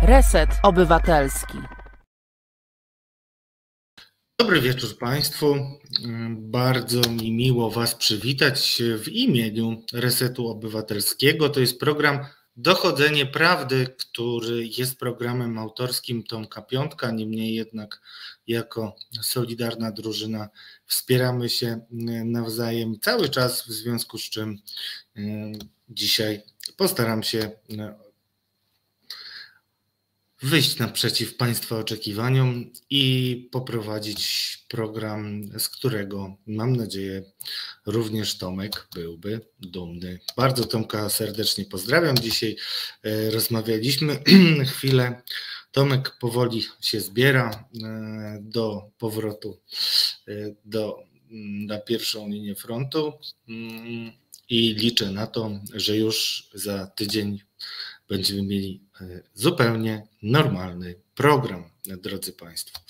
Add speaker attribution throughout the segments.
Speaker 1: Reset Obywatelski.
Speaker 2: Dobry wieczór Państwu. Bardzo mi miło Was przywitać w imieniu Resetu Obywatelskiego. To jest program Dochodzenie Prawdy, który jest programem autorskim Tomka Piątka. Niemniej jednak jako solidarna drużyna wspieramy się nawzajem cały czas, w związku z czym dzisiaj postaram się wyjść naprzeciw Państwa oczekiwaniom i poprowadzić program, z którego, mam nadzieję, również Tomek byłby dumny. Bardzo Tomka serdecznie pozdrawiam. Dzisiaj rozmawialiśmy chwilę. Tomek powoli się zbiera do powrotu na pierwszą linię frontu i liczę na to, że już za tydzień będziemy mieli zupełnie normalny program, drodzy Państwo.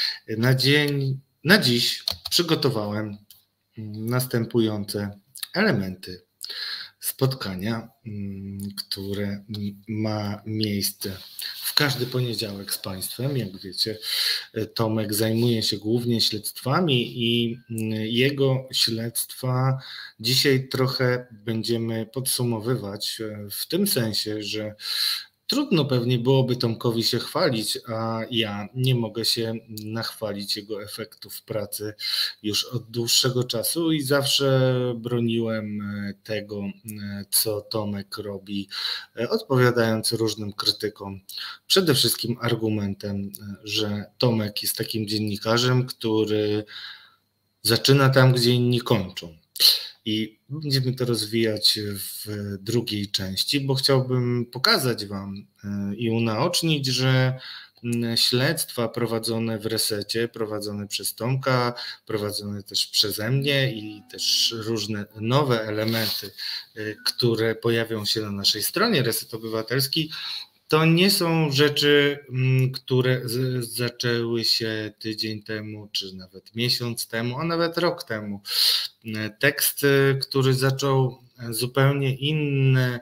Speaker 2: Na dziś przygotowałem następujące elementy spotkania, które ma miejsce w każdy poniedziałek z Państwem. Jak wiecie, Tomek zajmuje się głównie śledztwami i jego śledztwa dzisiaj trochę będziemy podsumowywać w tym sensie, że trudno pewnie byłoby Tomkowi się chwalić, a ja nie mogę się nachwalić jego efektów pracy już od dłuższego czasu i zawsze broniłem tego, co Tomek robi, odpowiadając różnym krytykom. Przede wszystkim argumentem, że Tomek jest takim dziennikarzem, który zaczyna tam, gdzie inni kończą. I będziemy to rozwijać w drugiej części, bo chciałbym pokazać Wam i unaocznić, że śledztwa prowadzone w Resecie, prowadzone przez Tomka, prowadzone też przeze mnie i też różne nowe elementy, które pojawią się na naszej stronie Reset Obywatelski, to nie są rzeczy, które zaczęły się tydzień temu, czy nawet miesiąc temu, a nawet rok temu. Tekst, który zaczął zupełnie inne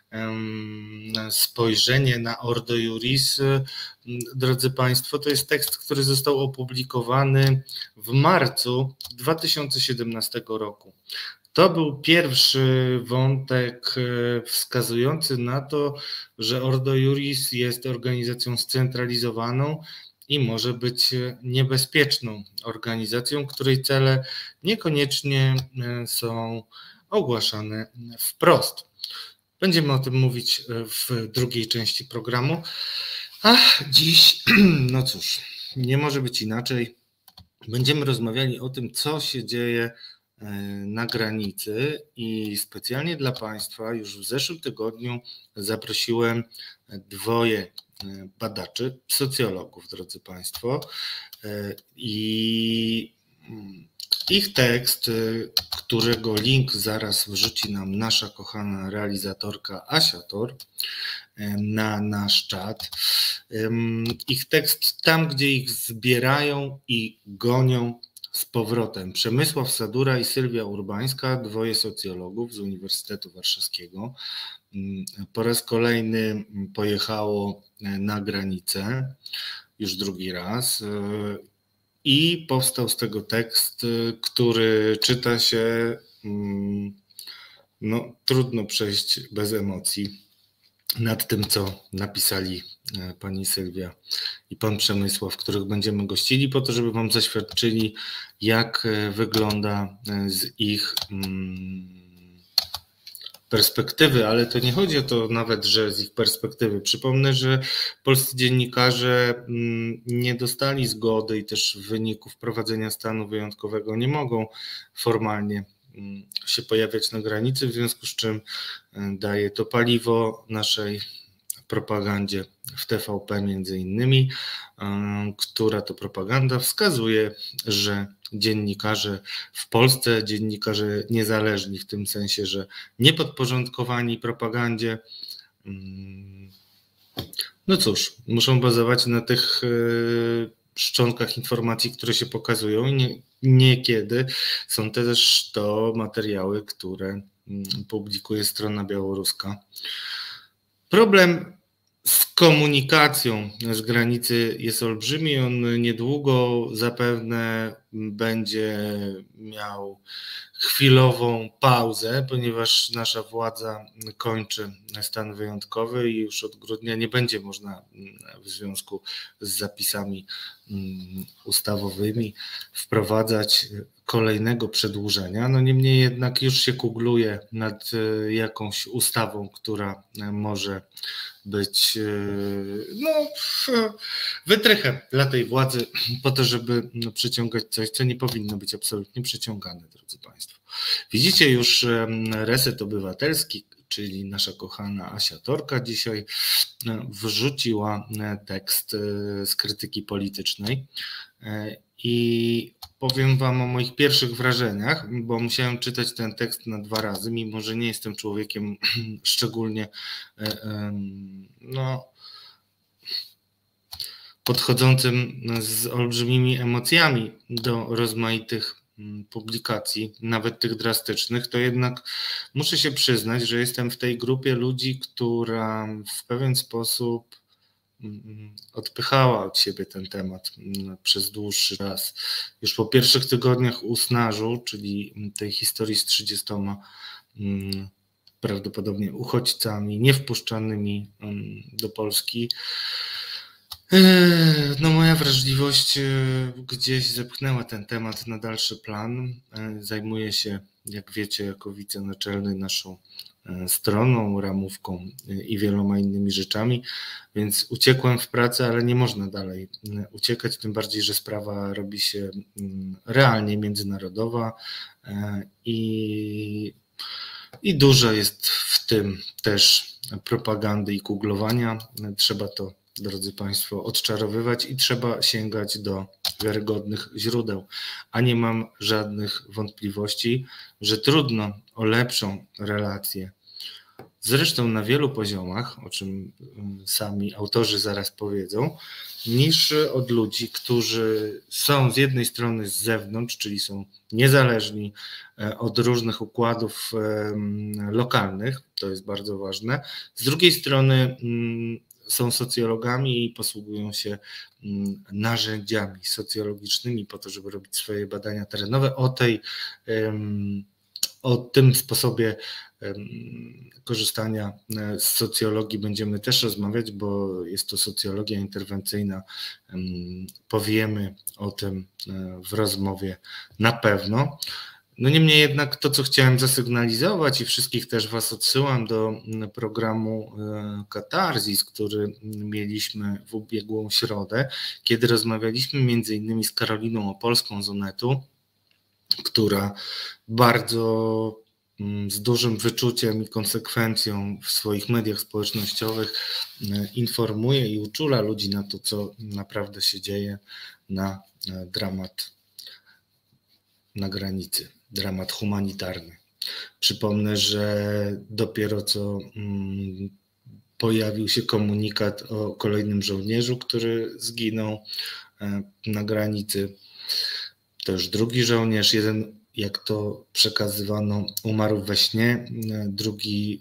Speaker 2: spojrzenie na Ordo Iuris, drodzy Państwo, to jest tekst, który został opublikowany w marcu 2017 roku. To był pierwszy wątek wskazujący na to, że Ordo Iuris jest organizacją scentralizowaną i może być niebezpieczną organizacją, której cele niekoniecznie są ogłaszane wprost. Będziemy o tym mówić w drugiej części programu. A dziś, no cóż, nie może być inaczej. Będziemy rozmawiali o tym, co się dzieje na granicy i specjalnie dla Państwa już w zeszłym tygodniu zaprosiłem dwoje badaczy, socjologów, drodzy Państwo, i ich tekst, którego link zaraz wrzuci nam nasza kochana realizatorka Asia Tor na nasz czat. Ich tekst tam, gdzie ich zbierają i gonią z powrotem. Przemysław Sadura i Sylwia Urbańska, dwoje socjologów z Uniwersytetu Warszawskiego, po raz kolejny pojechało na granicę, już drugi raz, i powstał z tego tekst, który czyta się, no trudno przejść bez emocji nad tym, co napisali pani Sylwia i pan Przemysław, których będziemy gościli, po to, żeby wam zaświadczyli, jak wygląda z ich perspektywy, ale to nie chodzi o to nawet, że z ich perspektywy. Przypomnę, że polscy dziennikarze nie dostali zgody i też w wyniku wprowadzenia stanu wyjątkowego nie mogą formalnie się pojawiać na granicy, w związku z czym daje to paliwo naszej propagandzie w TVP między innymi, która to propaganda wskazuje, że dziennikarze w Polsce, dziennikarze niezależni w tym sensie, że niepodporządkowani propagandzie, no cóż, muszą bazować na tych szczątkach informacji, które się pokazują i niekiedy są też to materiały, które publikuje strona białoruska. Problem z komunikacją z granicy jest olbrzymi. On niedługo zapewne będzie miał chwilową pauzę, ponieważ nasza władza kończy stan wyjątkowy i już od grudnia nie będzie można w związku z zapisami ustawowymi wprowadzać kolejnego przedłużenia. No niemniej jednak już się kugluje nad jakąś ustawą, która może być wytrychem dla tej władzy po to, żeby przyciągać coś, co nie powinno być absolutnie przyciągane, drodzy Państwo. Widzicie już Reset Obywatelski, czyli nasza kochana Asia Torka dzisiaj wrzuciła tekst z krytyki politycznej i powiem Wam o moich pierwszych wrażeniach, bo musiałem czytać ten tekst na 2 razy, mimo że nie jestem człowiekiem szczególnie podchodzącym z olbrzymimi emocjami do rozmaitych publikacji, nawet tych drastycznych, to jednak muszę się przyznać, że jestem w tej grupie ludzi, która w pewien sposób odpychała od siebie ten temat przez dłuższy czas. Już po pierwszych tygodniach usnażu, czyli tej historii z 30 prawdopodobnie uchodźcami niewpuszczanymi do Polski, no moja wrażliwość gdzieś zepchnęła ten temat na dalszy plan. Zajmuję się, jak wiecie, jako wicenaczelny naszą stroną, ramówką i wieloma innymi rzeczami, więc uciekłem w pracę, ale nie można dalej uciekać, tym bardziej, że sprawa robi się realnie międzynarodowa i dużo jest w tym też propagandy i kuglowania. Trzeba to, drodzy Państwo, odczarowywać i trzeba sięgać do wiarygodnych źródeł, a nie mam żadnych wątpliwości, że trudno o lepszą relację, zresztą na wielu poziomach, o czym sami autorzy zaraz powiedzą, niż od ludzi, którzy są z jednej strony z zewnątrz, czyli są niezależni od różnych układów lokalnych, to jest bardzo ważne, z drugiej strony są socjologami i posługują się narzędziami socjologicznymi po to, żeby robić swoje badania terenowe. O tym sposobie korzystania z socjologii będziemy też rozmawiać, bo jest to socjologia interwencyjna. Powiemy o tym w rozmowie na pewno. No niemniej jednak to, co chciałem zasygnalizować i wszystkich też Was odsyłam do programu Katarzis, który mieliśmy w ubiegłą środę, kiedy rozmawialiśmy między innymi z Karoliną Opolską z Onetu, która bardzo z dużym wyczuciem i konsekwencją w swoich mediach społecznościowych informuje i uczula ludzi na to, co naprawdę się dzieje, na dramat na granicy, dramat humanitarny. Przypomnę, że dopiero co pojawił się komunikat o kolejnym żołnierzu, który zginął na granicy. To już drugi żołnierz, jeden, jak to przekazywano, umarł we śnie, drugi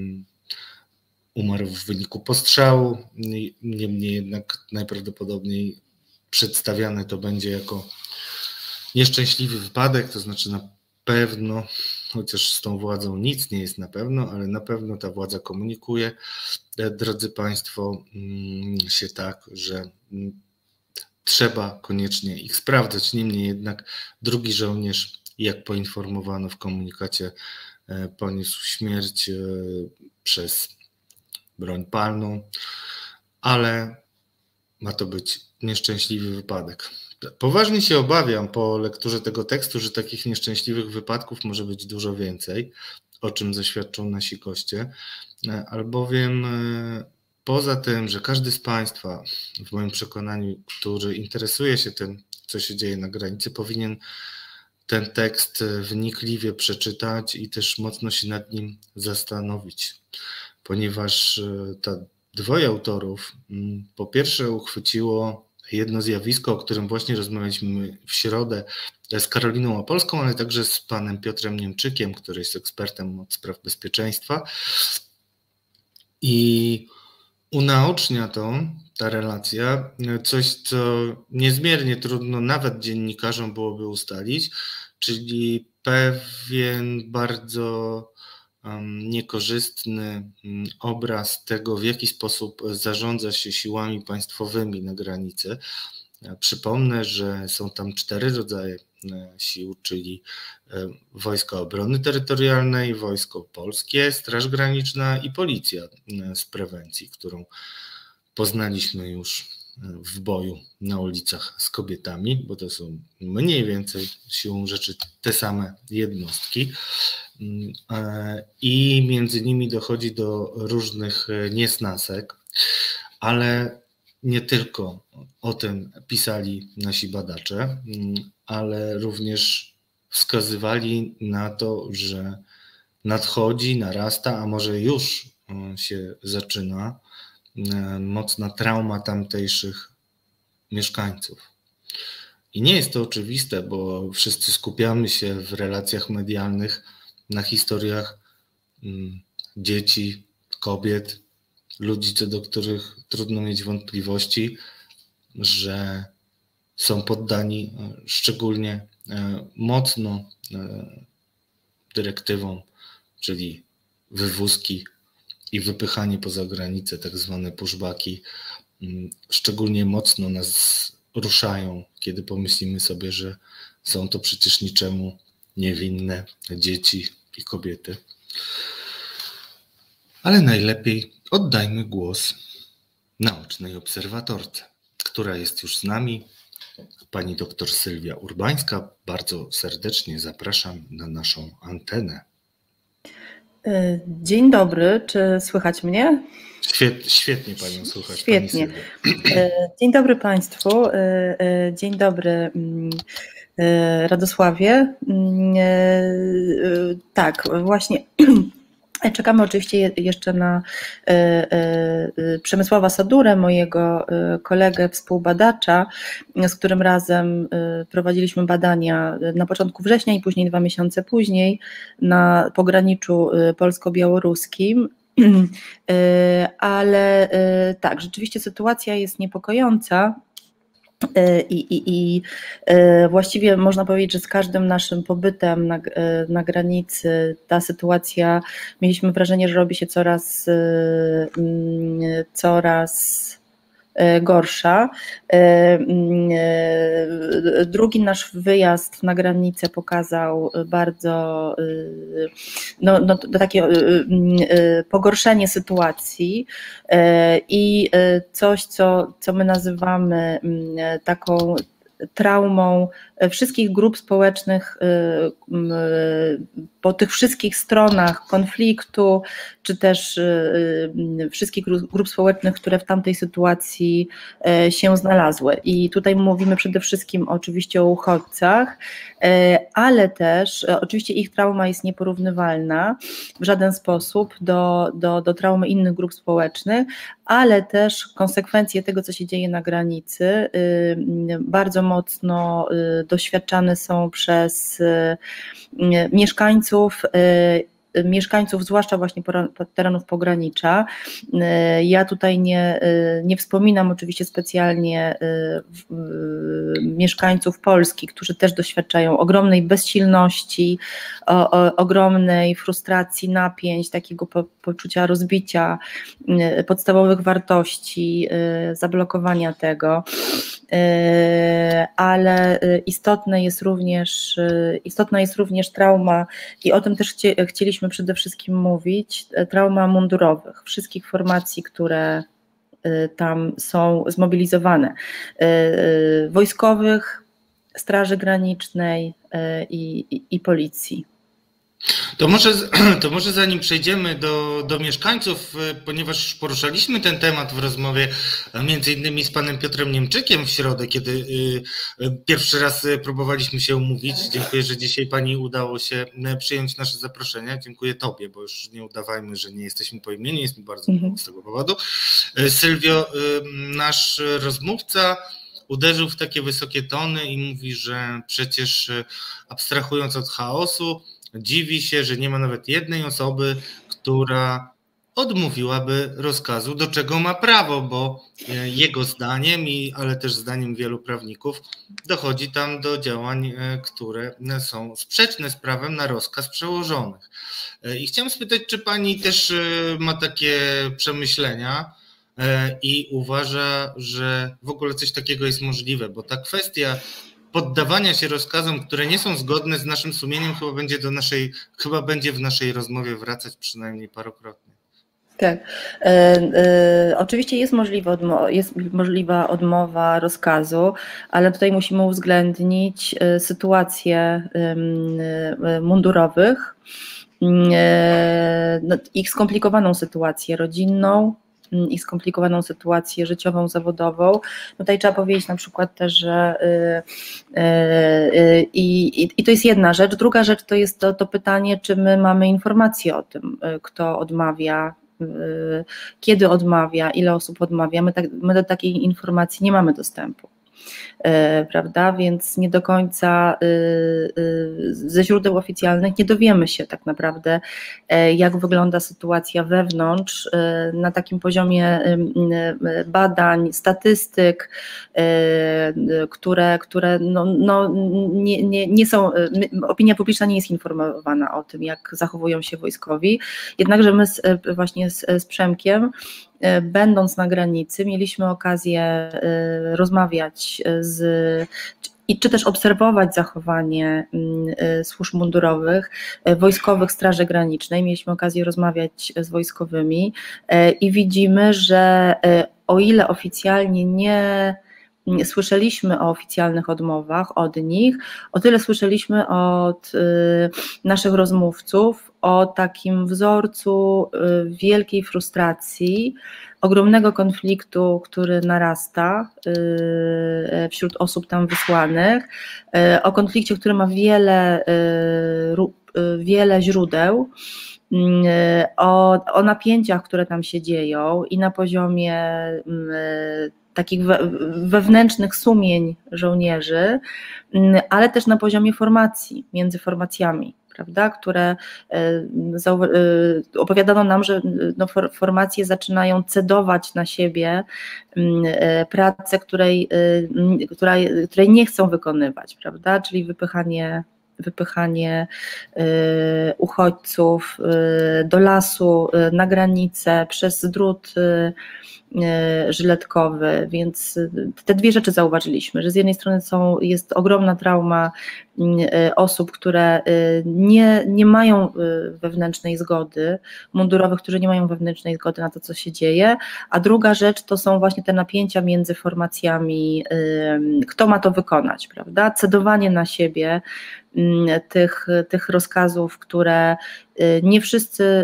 Speaker 2: umarł w wyniku postrzału. Niemniej jednak najprawdopodobniej przedstawiane to będzie jako nieszczęśliwy wypadek, to znaczy na pewno, chociaż z tą władzą nic nie jest na pewno, ale na pewno ta władza komunikuje, drodzy Państwo, się tak, że trzeba koniecznie ich sprawdzać. Niemniej jednak drugi żołnierz, jak poinformowano w komunikacie, poniósł śmierć przez broń palną, ale ma to być nieszczęśliwy wypadek. Poważnie się obawiam po lekturze tego tekstu, że takich nieszczęśliwych wypadków może być dużo więcej, o czym zaświadczą nasi goście, albowiem poza tym, że każdy z Państwa, w moim przekonaniu, który interesuje się tym, co się dzieje na granicy, powinien ten tekst wnikliwie przeczytać i też mocno się nad nim zastanowić, ponieważ dwoje autorów po pierwsze uchwyciło jedno zjawisko, o którym właśnie rozmawialiśmy w środę z Karoliną Opolską, ale także z panem Piotrem Niemczykiem, który jest ekspertem od spraw bezpieczeństwa. I unaocznia ta relacja, coś, co niezmiernie trudno nawet dziennikarzom byłoby ustalić, czyli pewien bardzo niekorzystny obraz tego, w jaki sposób zarządza się siłami państwowymi na granicy. Przypomnę, że są tam 4 rodzaje sił, czyli Wojska Obrony Terytorialnej, Wojsko Polskie, Straż Graniczna i Policja z prewencji, którą poznaliśmy już w boju na ulicach z kobietami, bo to są mniej więcej siłą rzeczy te same jednostki i między nimi dochodzi do różnych niesnasek, ale nie tylko o tym pisali nasi badacze, ale również wskazywali na to, że nadchodzi, narasta, a może już się zaczyna mocna trauma tamtejszych mieszkańców. I nie jest to oczywiste, bo wszyscy skupiamy się w relacjach medialnych na historiach dzieci, kobiet, ludzi, co do których trudno mieć wątpliwości, że są poddani szczególnie mocno dyrektywom, czyli wywózki i wypychanie poza granicę, tak zwane pushbacki, szczególnie mocno nas ruszają, kiedy pomyślimy sobie, że są to przecież niczemu niewinne dzieci i kobiety. Ale najlepiej oddajmy głos naocznej obserwatorce, która jest już z nami, pani doktor Sylwia Urbańska. Bardzo serdecznie zapraszam na naszą antenę.
Speaker 3: Dzień dobry, czy słychać mnie?
Speaker 2: Świetnie Panią słychać.
Speaker 3: Świetnie. Dzień dobry Państwu, dzień dobry Radosławie. Tak, właśnie czekamy oczywiście jeszcze na Przemysława Sadurę, mojego kolegę, współbadacza, z którym razem prowadziliśmy badania na początku września i później 2 miesiące później na pograniczu polsko-białoruskim. Ale tak, rzeczywiście sytuacja jest niepokojąca. I właściwie można powiedzieć, że z każdym naszym pobytem na granicy ta sytuacja, mieliśmy wrażenie, że robi się coraz gorsza. Drugi nasz wyjazd na granicę pokazał bardzo takie pogorszenie sytuacji i coś, co my nazywamy taką traumą wszystkich grup społecznych po tych wszystkich stronach konfliktu, czy też wszystkich grup społecznych, które w tamtej sytuacji się znalazły. I tutaj mówimy przede wszystkim oczywiście o uchodźcach, ale też oczywiście ich trauma jest nieporównywalna w żaden sposób do traumy innych grup społecznych, ale też konsekwencje tego, co się dzieje na granicy, bardzo mocno doświadczane są przez mieszkańców, zwłaszcza właśnie terenów pogranicza. Ja tutaj nie wspominam oczywiście specjalnie mieszkańców Polski, którzy też doświadczają ogromnej bezsilności, ogromnej frustracji, napięć, takiego poczucia rozbicia podstawowych wartości, zablokowania tego. Ale istotna jest również trauma i o tym też chcieliśmy przede wszystkim mówić, trauma mundurowych, wszystkich formacji, które tam są zmobilizowane, wojskowych, Straży Granicznej i Policji.
Speaker 2: To może zanim przejdziemy do mieszkańców, ponieważ poruszaliśmy ten temat w rozmowie między innymi z panem Piotrem Niemczykiem w środę, kiedy pierwszy raz próbowaliśmy się umówić. Dziękuję, że dzisiaj pani udało się przyjąć nasze zaproszenie. Dziękuję tobie, bo już nie udawajmy, że nie jesteśmy po imieniu, jest mi bardzo miło z tego powodu. Sylwio, nasz rozmówca uderzył w takie wysokie tony i mówi, że przecież abstrahując od chaosu, dziwi się, że nie ma nawet jednej osoby, która odmówiłaby rozkazu, do czego ma prawo, bo jego zdaniem, ale też zdaniem wielu prawników, dochodzi tam do działań, które są sprzeczne z prawem na rozkaz przełożonych. I chciałem spytać, czy pani też ma takie przemyślenia i uważa, że w ogóle coś takiego jest możliwe, bo ta kwestia poddawania się rozkazom, które nie są zgodne z naszym sumieniem, chyba będzie w naszej rozmowie wracać przynajmniej parokrotnie.
Speaker 3: Tak. Oczywiście jest możliwa odmowa rozkazu, ale tutaj musimy uwzględnić sytuację mundurowych, ich skomplikowaną sytuację rodzinną, ich skomplikowaną sytuację życiową, zawodową. Tutaj trzeba powiedzieć na przykład też, że i to jest jedna rzecz. Druga rzecz to jest to pytanie, czy my mamy informacje o tym, kto odmawia, kiedy odmawia, ile osób odmawia. My do takiej informacji nie mamy dostępu. Prawda, więc nie do końca ze źródeł oficjalnych nie dowiemy się tak naprawdę, jak wygląda sytuacja wewnątrz na takim poziomie badań, statystyk, które nie są, opinia publiczna nie jest informowana o tym, jak zachowują się wojskowi, jednakże my właśnie z Przemkiem, będąc na granicy, mieliśmy okazję rozmawiać czy też obserwować zachowanie służb mundurowych, wojskowych Straży Granicznej. Mieliśmy okazję rozmawiać z wojskowymi i widzimy, że o ile oficjalnie nie słyszeliśmy o oficjalnych odmowach od nich, o tyle słyszeliśmy od naszych rozmówców o takim wzorcu wielkiej frustracji, ogromnego konfliktu, który narasta wśród osób tam wysłanych, o konflikcie, który ma wiele źródeł, o napięciach, które tam się dzieją i na poziomie takich wewnętrznych sumień żołnierzy, ale też na poziomie formacji, między formacjami, prawda, które opowiadano nam, że formacje zaczynają cedować na siebie pracę, której nie chcą wykonywać, prawda, czyli wypychanie uchodźców do lasu, na granicę, przez drut żyletkowy, więc te dwie rzeczy zauważyliśmy, że z jednej strony jest ogromna trauma osób, które nie mają wewnętrznej zgody, mundurowych, którzy nie mają wewnętrznej zgody na to, co się dzieje, a druga rzecz to są właśnie te napięcia między formacjami, kto ma to wykonać, prawda, cedowanie na siebie tych rozkazów, które nie wszyscy,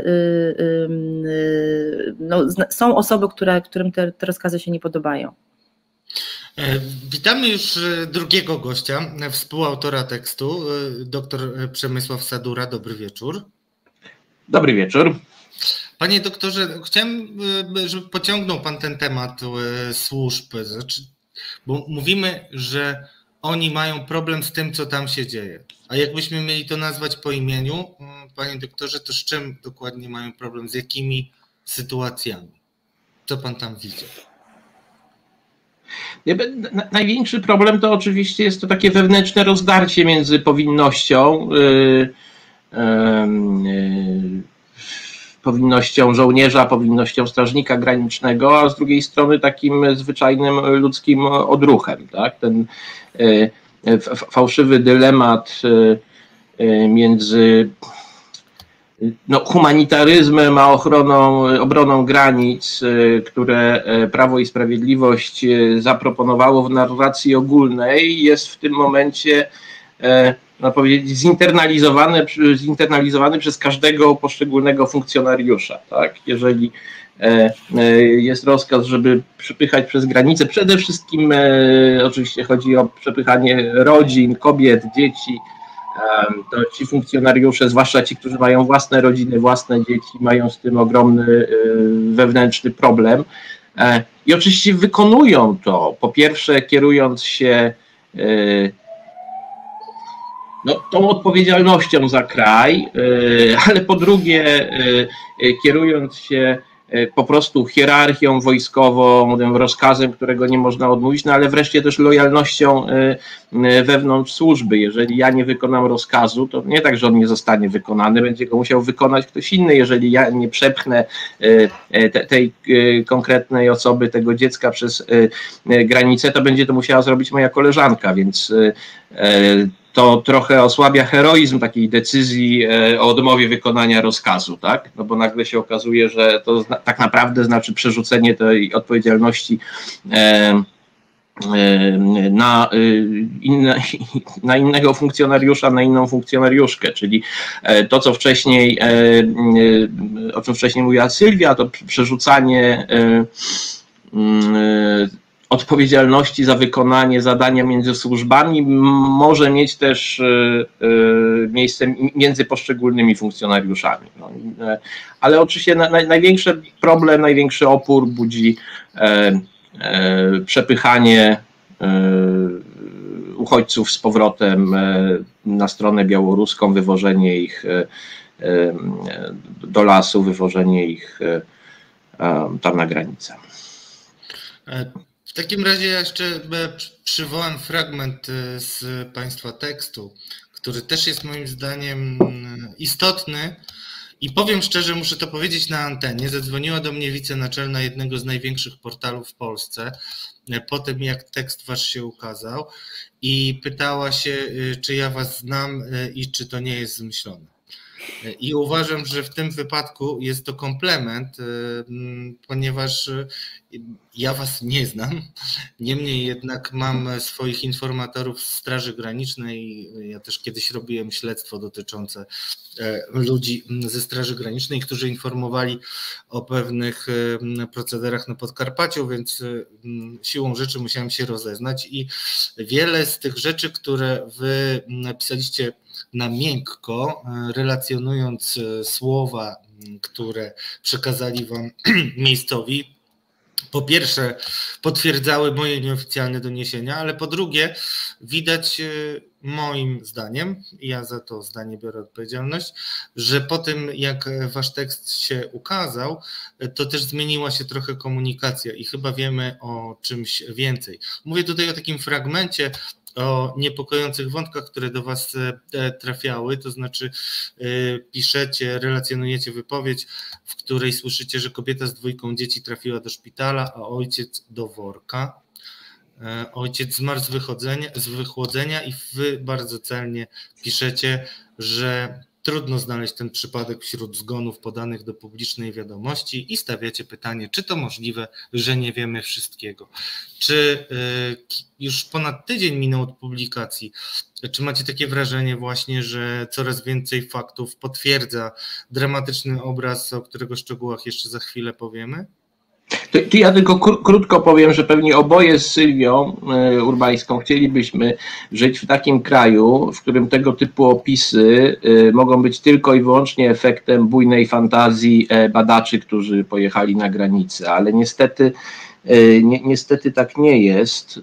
Speaker 3: są osoby, którym te rozkazy się nie podobają.
Speaker 2: Witamy już drugiego gościa, współautora tekstu, dr Przemysław Sadura. Dobry wieczór.
Speaker 4: Dobry wieczór.
Speaker 2: Panie doktorze, chciałem, żeby pociągnął pan ten temat służb, bo mówimy, że oni mają problem z tym, co tam się dzieje. A jakbyśmy mieli to nazwać po imieniu, panie doktorze, to z czym dokładnie mają problem? Z jakimi sytuacjami? Co pan tam widzi?
Speaker 4: Największy problem to oczywiście jest to takie wewnętrzne rozdarcie między powinnością żołnierza, powinnością strażnika granicznego, a z drugiej strony takim zwyczajnym ludzkim odruchem. Tak? Ten fałszywy dylemat między humanitaryzmem a obroną granic, które Prawo i Sprawiedliwość zaproponowało w narracji ogólnej, jest w tym momencie, można powiedzieć, zinternalizowany przez każdego poszczególnego funkcjonariusza. Tak? Jeżeli jest rozkaz, żeby przepychać przez granicę, przede wszystkim oczywiście chodzi o przepychanie rodzin, kobiet, dzieci, to ci funkcjonariusze, zwłaszcza ci, którzy mają własne rodziny, własne dzieci, mają z tym ogromny wewnętrzny problem i oczywiście wykonują to, po pierwsze kierując się no, tą odpowiedzialnością za kraj, ale po drugie kierując się po prostu hierarchią wojskową, tym rozkazem, którego nie można odmówić, no ale wreszcie też lojalnością wewnątrz służby. Jeżeli ja nie wykonam rozkazu, to nie tak, że on nie zostanie wykonany, będzie go musiał wykonać ktoś inny. Jeżeli ja nie przepchnę tej konkretnej osoby, tego dziecka przez granicę, to będzie to musiała zrobić moja koleżanka, więc to trochę osłabia heroizm takiej decyzji o odmowie wykonania rozkazu, tak? No bo nagle się okazuje, że to tak naprawdę znaczy przerzucenie tej odpowiedzialności na innego funkcjonariusza, na inną funkcjonariuszkę, czyli to, co wcześniej, o czym wcześniej mówiła Sylwia, to przerzucanie odpowiedzialności za wykonanie zadania między służbami może mieć też miejsce między poszczególnymi funkcjonariuszami. No, ale oczywiście największy problem, największy opór budzi przepychanie uchodźców z powrotem na stronę białoruską, wywożenie ich do lasu, wywożenie ich tam na granicę.
Speaker 2: W takim razie ja jeszcze przywołam fragment z Państwa tekstu, który też jest moim zdaniem istotny i powiem szczerze, muszę to powiedzieć na antenie. Zadzwoniła do mnie wicenaczelna jednego z największych portalów w Polsce po tym, jak tekst Wasz się ukazał i pytała się, czy ja Was znam i czy to nie jest zmyślone. I uważam, że w tym wypadku jest to komplement, ponieważ ja Was nie znam, niemniej jednak mam swoich informatorów z Straży Granicznej. Ja też kiedyś robiłem śledztwo dotyczące ludzi ze Straży Granicznej, którzy informowali o pewnych procederach na Podkarpaciu, więc siłą rzeczy musiałem się rozeznać i wiele z tych rzeczy, które Wy napisaliście na miękko, relacjonując słowa, które przekazali Wam miejscowi, po pierwsze potwierdzały moje nieoficjalne doniesienia, ale po drugie widać moim zdaniem, ja za to zdanie biorę odpowiedzialność, że po tym jak Wasz tekst się ukazał, to też zmieniła się trochę komunikacja i chyba wiemy o czymś więcej. Mówię tutaj o takim fragmencie, o niepokojących wątkach, które do Was trafiały, to znaczy piszecie, relacjonujecie wypowiedź, w której słyszycie, że kobieta z 2 dzieci trafiła do szpitala, a ojciec do worka. Ojciec zmarł z wychłodzenia i Wy bardzo celnie piszecie, że trudno znaleźć ten przypadek wśród zgonów podanych do publicznej wiadomości i stawiacie pytanie, czy to możliwe, że nie wiemy wszystkiego. Czy już ponad tydzień minął od publikacji, czy macie takie wrażenie właśnie, że coraz więcej faktów potwierdza dramatyczny obraz, o którego szczegółach jeszcze za chwilę powiemy?
Speaker 4: To ja tylko krótko powiem, że pewnie oboje z Sylwią Urbańską chcielibyśmy żyć w takim kraju, w którym tego typu opisy mogą być tylko i wyłącznie efektem bujnej fantazji badaczy, którzy pojechali na granicę, ale niestety tak nie jest.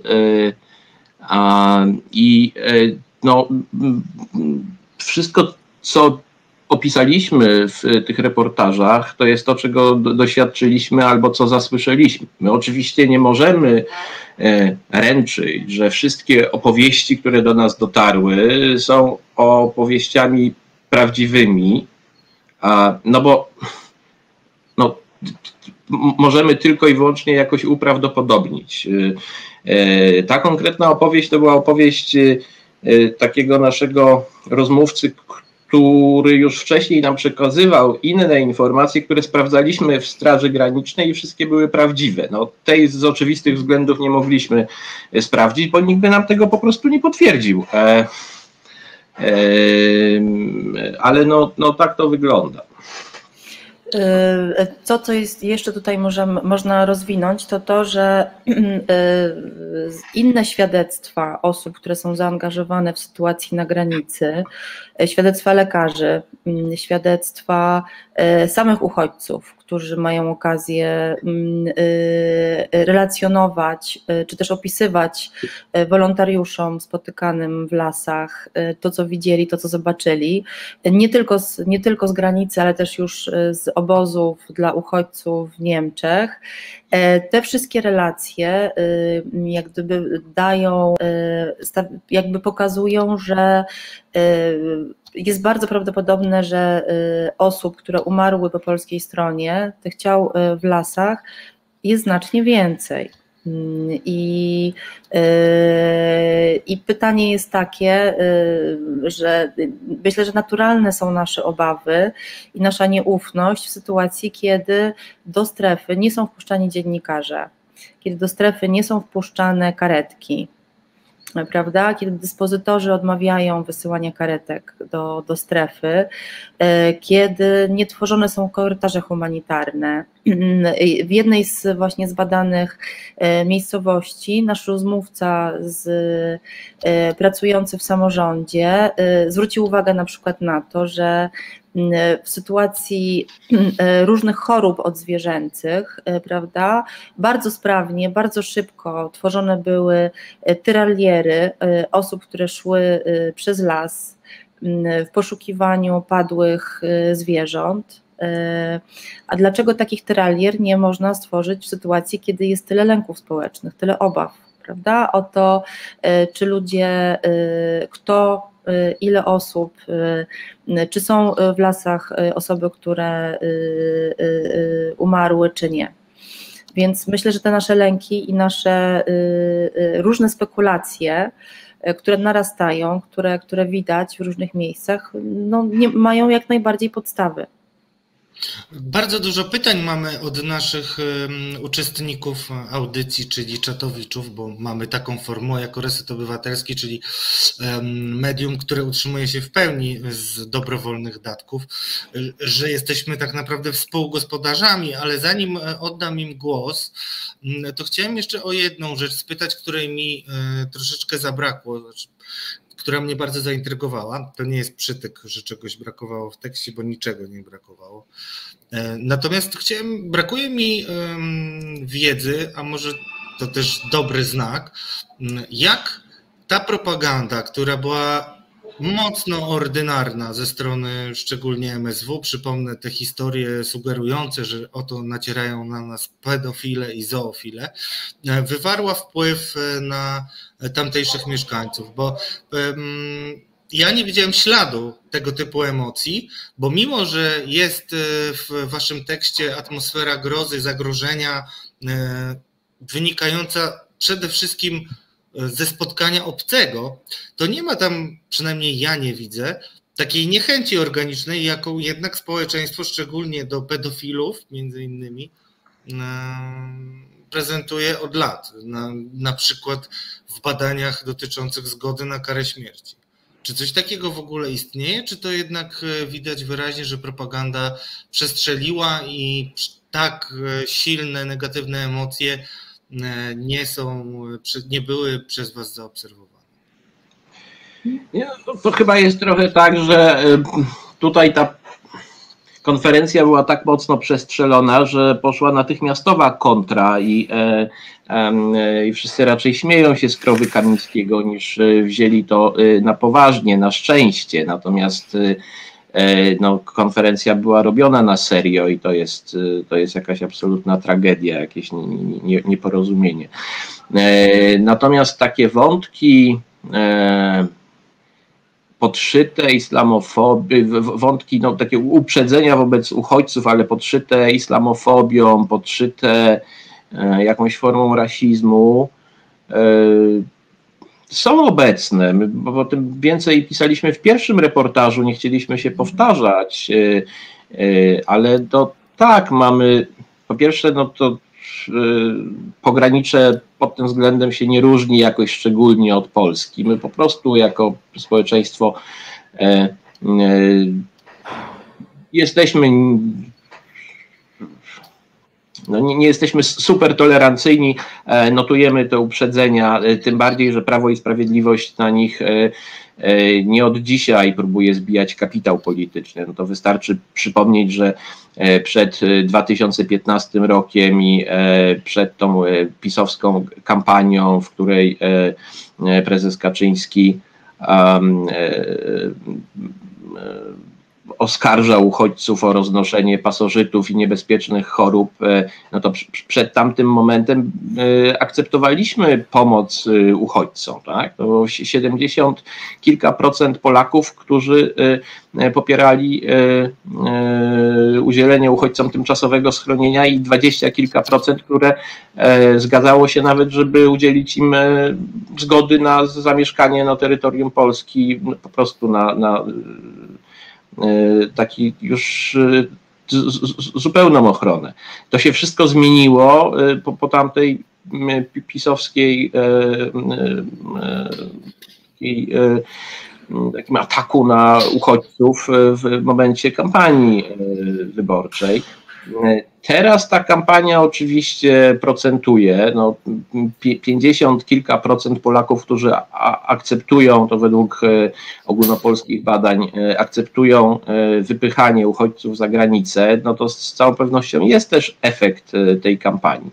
Speaker 4: I no, wszystko, co opisaliśmy w tych reportażach, to jest to, czego doświadczyliśmy albo co zasłyszeliśmy. My oczywiście nie możemy ręczyć, że wszystkie opowieści, które do nas dotarły, są opowieściami prawdziwymi, no bo no, możemy tylko i wyłącznie jakoś uprawdopodobnić. Ta konkretna opowieść to była opowieść takiego naszego rozmówcy, który już wcześniej nam przekazywał inne informacje, które sprawdzaliśmy w Straży Granicznej i wszystkie były prawdziwe. No, tej z oczywistych względów nie mogliśmy sprawdzić, bo nikt by nam tego po prostu nie potwierdził. Ale no tak to wygląda.
Speaker 3: Co jest jeszcze tutaj można rozwinąć, to że inne świadectwa osób, które są zaangażowane w sytuacji na granicy, świadectwa lekarzy, świadectwa samych uchodźców, którzy mają okazję relacjonować, czy też opisywać wolontariuszom spotykanym w lasach to, co widzieli, to, co zobaczyli, nie tylko z granicy, ale też już z obozów dla uchodźców w Niemczech. Te wszystkie relacje jak gdyby dają, jakby pokazują, że jest bardzo prawdopodobne, że osób, które umarły po polskiej stronie, tych ciał w lasach jest znacznie więcej. I pytanie jest takie, że myślę, że naturalne są nasze obawy i nasza nieufność w sytuacji, kiedy do strefy nie są wpuszczani dziennikarze, kiedy do strefy nie są wpuszczane karetki, prawda? Kiedy dyspozytorzy odmawiają wysyłania karetek do strefy, kiedy nie tworzone są korytarze humanitarne. W jednej z właśnie zbadanych miejscowości nasz rozmówca pracujący w samorządzie zwrócił uwagę na przykład na to, że w sytuacji różnych chorób odzwierzęcych, prawda, bardzo sprawnie, bardzo szybko tworzone były tyraliery osób, które szły przez las w poszukiwaniu padłych zwierząt. A dlaczego takich tyralier nie można stworzyć w sytuacji, kiedy jest tyle lęków społecznych, tyle obaw, prawda, o to, czy ludzie, ile osób, czy są w lasach osoby, które umarły, czy nie. Więc myślę, że te nasze lęki i nasze różne spekulacje, które narastają, które widać w różnych miejscach, no, nie, mają jak najbardziej podstawy.
Speaker 2: Bardzo dużo pytań mamy od naszych uczestników audycji, czyli czatowiczów, bo mamy taką formułę jako Reset Obywatelski, czyli medium, które utrzymuje się w pełni z dobrowolnych datków, że jesteśmy tak naprawdę współgospodarzami, ale zanim oddam im głos, to chciałem jeszcze o jedną rzecz spytać, której mi troszeczkę zabrakło, która mnie bardzo zaintrygowała. To nie jest przytyk, że czegoś brakowało w tekście, bo niczego nie brakowało. Natomiast brakuje mi wiedzy, a może to też dobry znak, jak ta propaganda, która była mocno ordynarna ze strony szczególnie MSW, przypomnę te historie sugerujące, że oto nacierają na nas pedofile i zoofile, wywarła wpływ na tamtejszych mieszkańców, bo ja nie widziałem śladu tego typu emocji, bo mimo, że jest w waszym tekście atmosfera grozy, zagrożenia wynikająca przede wszystkim ze spotkania obcego, to nie ma tam, przynajmniej ja nie widzę, takiej niechęci organicznej, jaką jednak społeczeństwo, szczególnie do pedofilów między innymi, prezentuje od lat, na przykład w badaniach dotyczących zgody na karę śmierci. Czy coś takiego w ogóle istnieje, czy to jednak widać wyraźnie, że propaganda przestrzeliła i tak silne, negatywne emocje nie były przez was zaobserwowane?
Speaker 4: To chyba jest trochę tak, że tutaj ta konferencja była tak mocno przestrzelona, że poszła natychmiastowa kontra i wszyscy raczej śmieją się z krowy Kamińskiego, niż wzięli to na poważnie, na szczęście. Natomiast no, konferencja była robiona na serio i to jest jakaś absolutna tragedia, jakieś nieporozumienie. Natomiast takie wątki podszyte islamofobii, wątki, no, takie uprzedzenia wobec uchodźców, ale podszyte islamofobią, podszyte jakąś formą rasizmu, są obecne, bo o tym więcej pisaliśmy w pierwszym reportażu, nie chcieliśmy się powtarzać, ale to tak, mamy, po pierwsze, no to pogranicze pod tym względem się nie różni jakoś szczególnie od Polski. My po prostu jako społeczeństwo jesteśmy no nie jesteśmy super tolerancyjni, notujemy te uprzedzenia, tym bardziej, że Prawo i Sprawiedliwość na nich nie od dzisiaj próbuje zbijać kapitał polityczny. No to wystarczy przypomnieć, że przed 2015 rokiem i przed tą pisowską kampanią, w której prezes Kaczyński oskarżał uchodźców o roznoszenie pasożytów i niebezpiecznych chorób, no to przed tamtym momentem akceptowaliśmy pomoc uchodźcom. Tak? To 70 kilka procent Polaków, którzy popierali udzielenie uchodźcom tymczasowego schronienia i 20 kilka procent, które zgadzało się nawet, żeby udzielić im zgody na zamieszkanie na terytorium Polski, po prostu na taki już zupełną ochronę. To się wszystko zmieniło po tamtej pisowskiej takim ataku na uchodźców w momencie kampanii wyborczej. Teraz ta kampania oczywiście procentuje, no 50 kilka procent Polaków, którzy akceptują, to według ogólnopolskich badań, akceptują wypychanie uchodźców za granicę, no to z całą pewnością jest też efekt tej kampanii.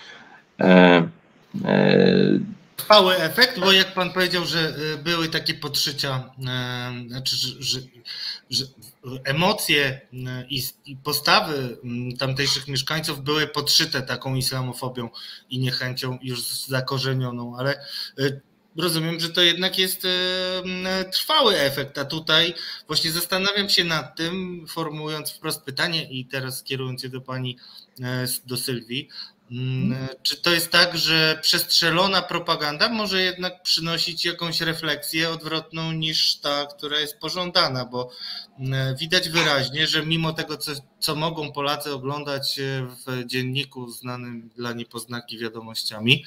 Speaker 2: Trwały efekt, bo jak pan powiedział, że były takie podszycia, znaczy, że emocje i postawy tamtejszych mieszkańców były podszyte taką islamofobią i niechęcią już zakorzenioną, ale rozumiem, że to jednak jest trwały efekt, a tutaj właśnie zastanawiam się nad tym, formułując wprost pytanie i teraz kierując je do pani, do Sylwii, czy to jest tak, że przestrzelona propaganda może jednak przynosić jakąś refleksję odwrotną niż ta, która jest pożądana, bo widać wyraźnie, że mimo tego, co mogą Polacy oglądać w dzienniku znanym dla niepoznaki Wiadomościami,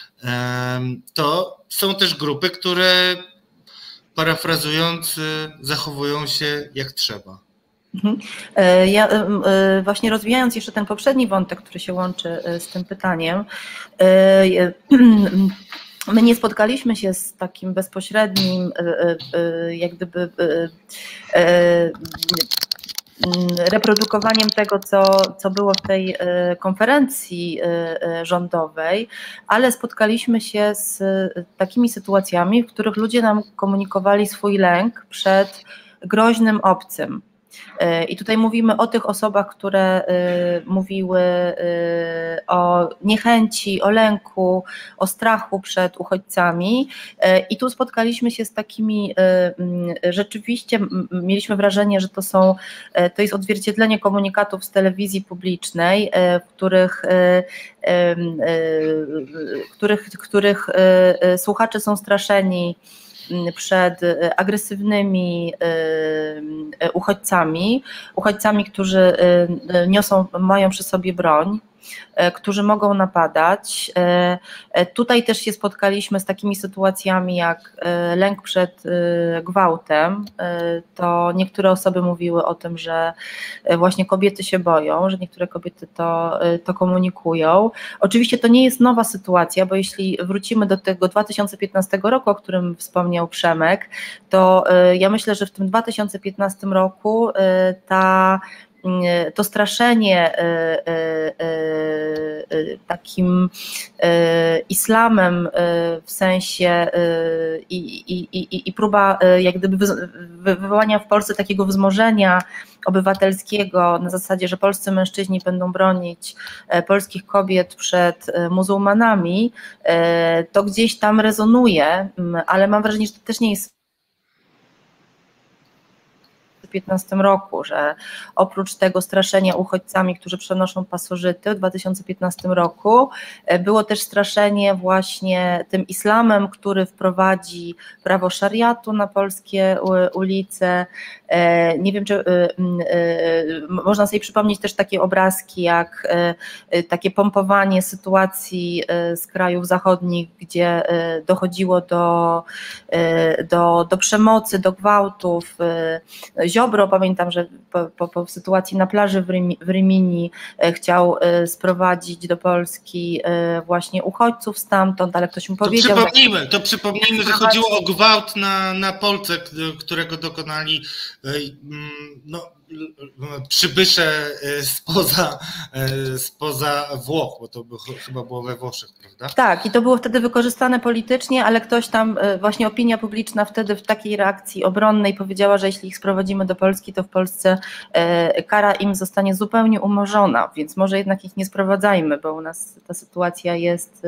Speaker 2: to są też grupy, które parafrazując zachowują się jak trzeba.
Speaker 3: Ja właśnie rozwijając jeszcze ten poprzedni wątek, który się łączy z tym pytaniem, my nie spotkaliśmy się z takim bezpośrednim jak gdyby reprodukowaniem tego, co było w tej konferencji rządowej, ale spotkaliśmy się z takimi sytuacjami, w których ludzie nam komunikowali swój lęk przed groźnym obcym. I tutaj mówimy o tych osobach, które mówiły o niechęci, o lęku, o strachu przed uchodźcami. I tu spotkaliśmy się z takimi, rzeczywiście mieliśmy wrażenie, że to jest odzwierciedlenie komunikatów z telewizji publicznej, w których słuchacze są straszeni przed agresywnymi uchodźcami, którzy mają przy sobie broń, którzy mogą napadać. Tutaj też się spotkaliśmy z takimi sytuacjami jak lęk przed gwałtem. To niektóre osoby mówiły o tym, że właśnie kobiety się boją, że niektóre kobiety to komunikują. Oczywiście to nie jest nowa sytuacja, bo jeśli wrócimy do tego 2015 roku, o którym wspomniał Przemek, to ja myślę, że w tym 2015 roku to straszenie takim islamem w sensie i próba jak gdyby wywołania w Polsce takiego wzmożenia obywatelskiego na zasadzie, że polscy mężczyźni będą bronić polskich kobiet przed muzułmanami, to gdzieś tam rezonuje, ale mam wrażenie, że to też nie jest w 2015 roku, że oprócz tego straszenia uchodźcami, którzy przenoszą pasożyty w 2015 roku, było też straszenie właśnie tym islamem, który wprowadzi prawo szariatu na polskie ulice. Nie wiem, czy można sobie przypomnieć też takie obrazki, jak takie pompowanie sytuacji z krajów zachodnich, gdzie dochodziło do przemocy, do gwałtów. Ziobro, pamiętam, że po sytuacji na plaży w Rimini chciał sprowadzić do Polski właśnie uchodźców stamtąd, ale ktoś mu powiedział...
Speaker 2: To przypomnijmy, że chodziło o gwałt na Polce, którego dokonali przybysze spoza Włoch, bo to chyba było we Włoszech, prawda?
Speaker 3: Tak, i to było wtedy wykorzystane politycznie, ale ktoś tam, właśnie opinia publiczna wtedy w takiej reakcji obronnej powiedziała, że jeśli ich sprowadzimy do Polski, to w Polsce kara im zostanie zupełnie umorzona, więc może jednak ich nie sprowadzajmy, bo u nas ta sytuacja jest,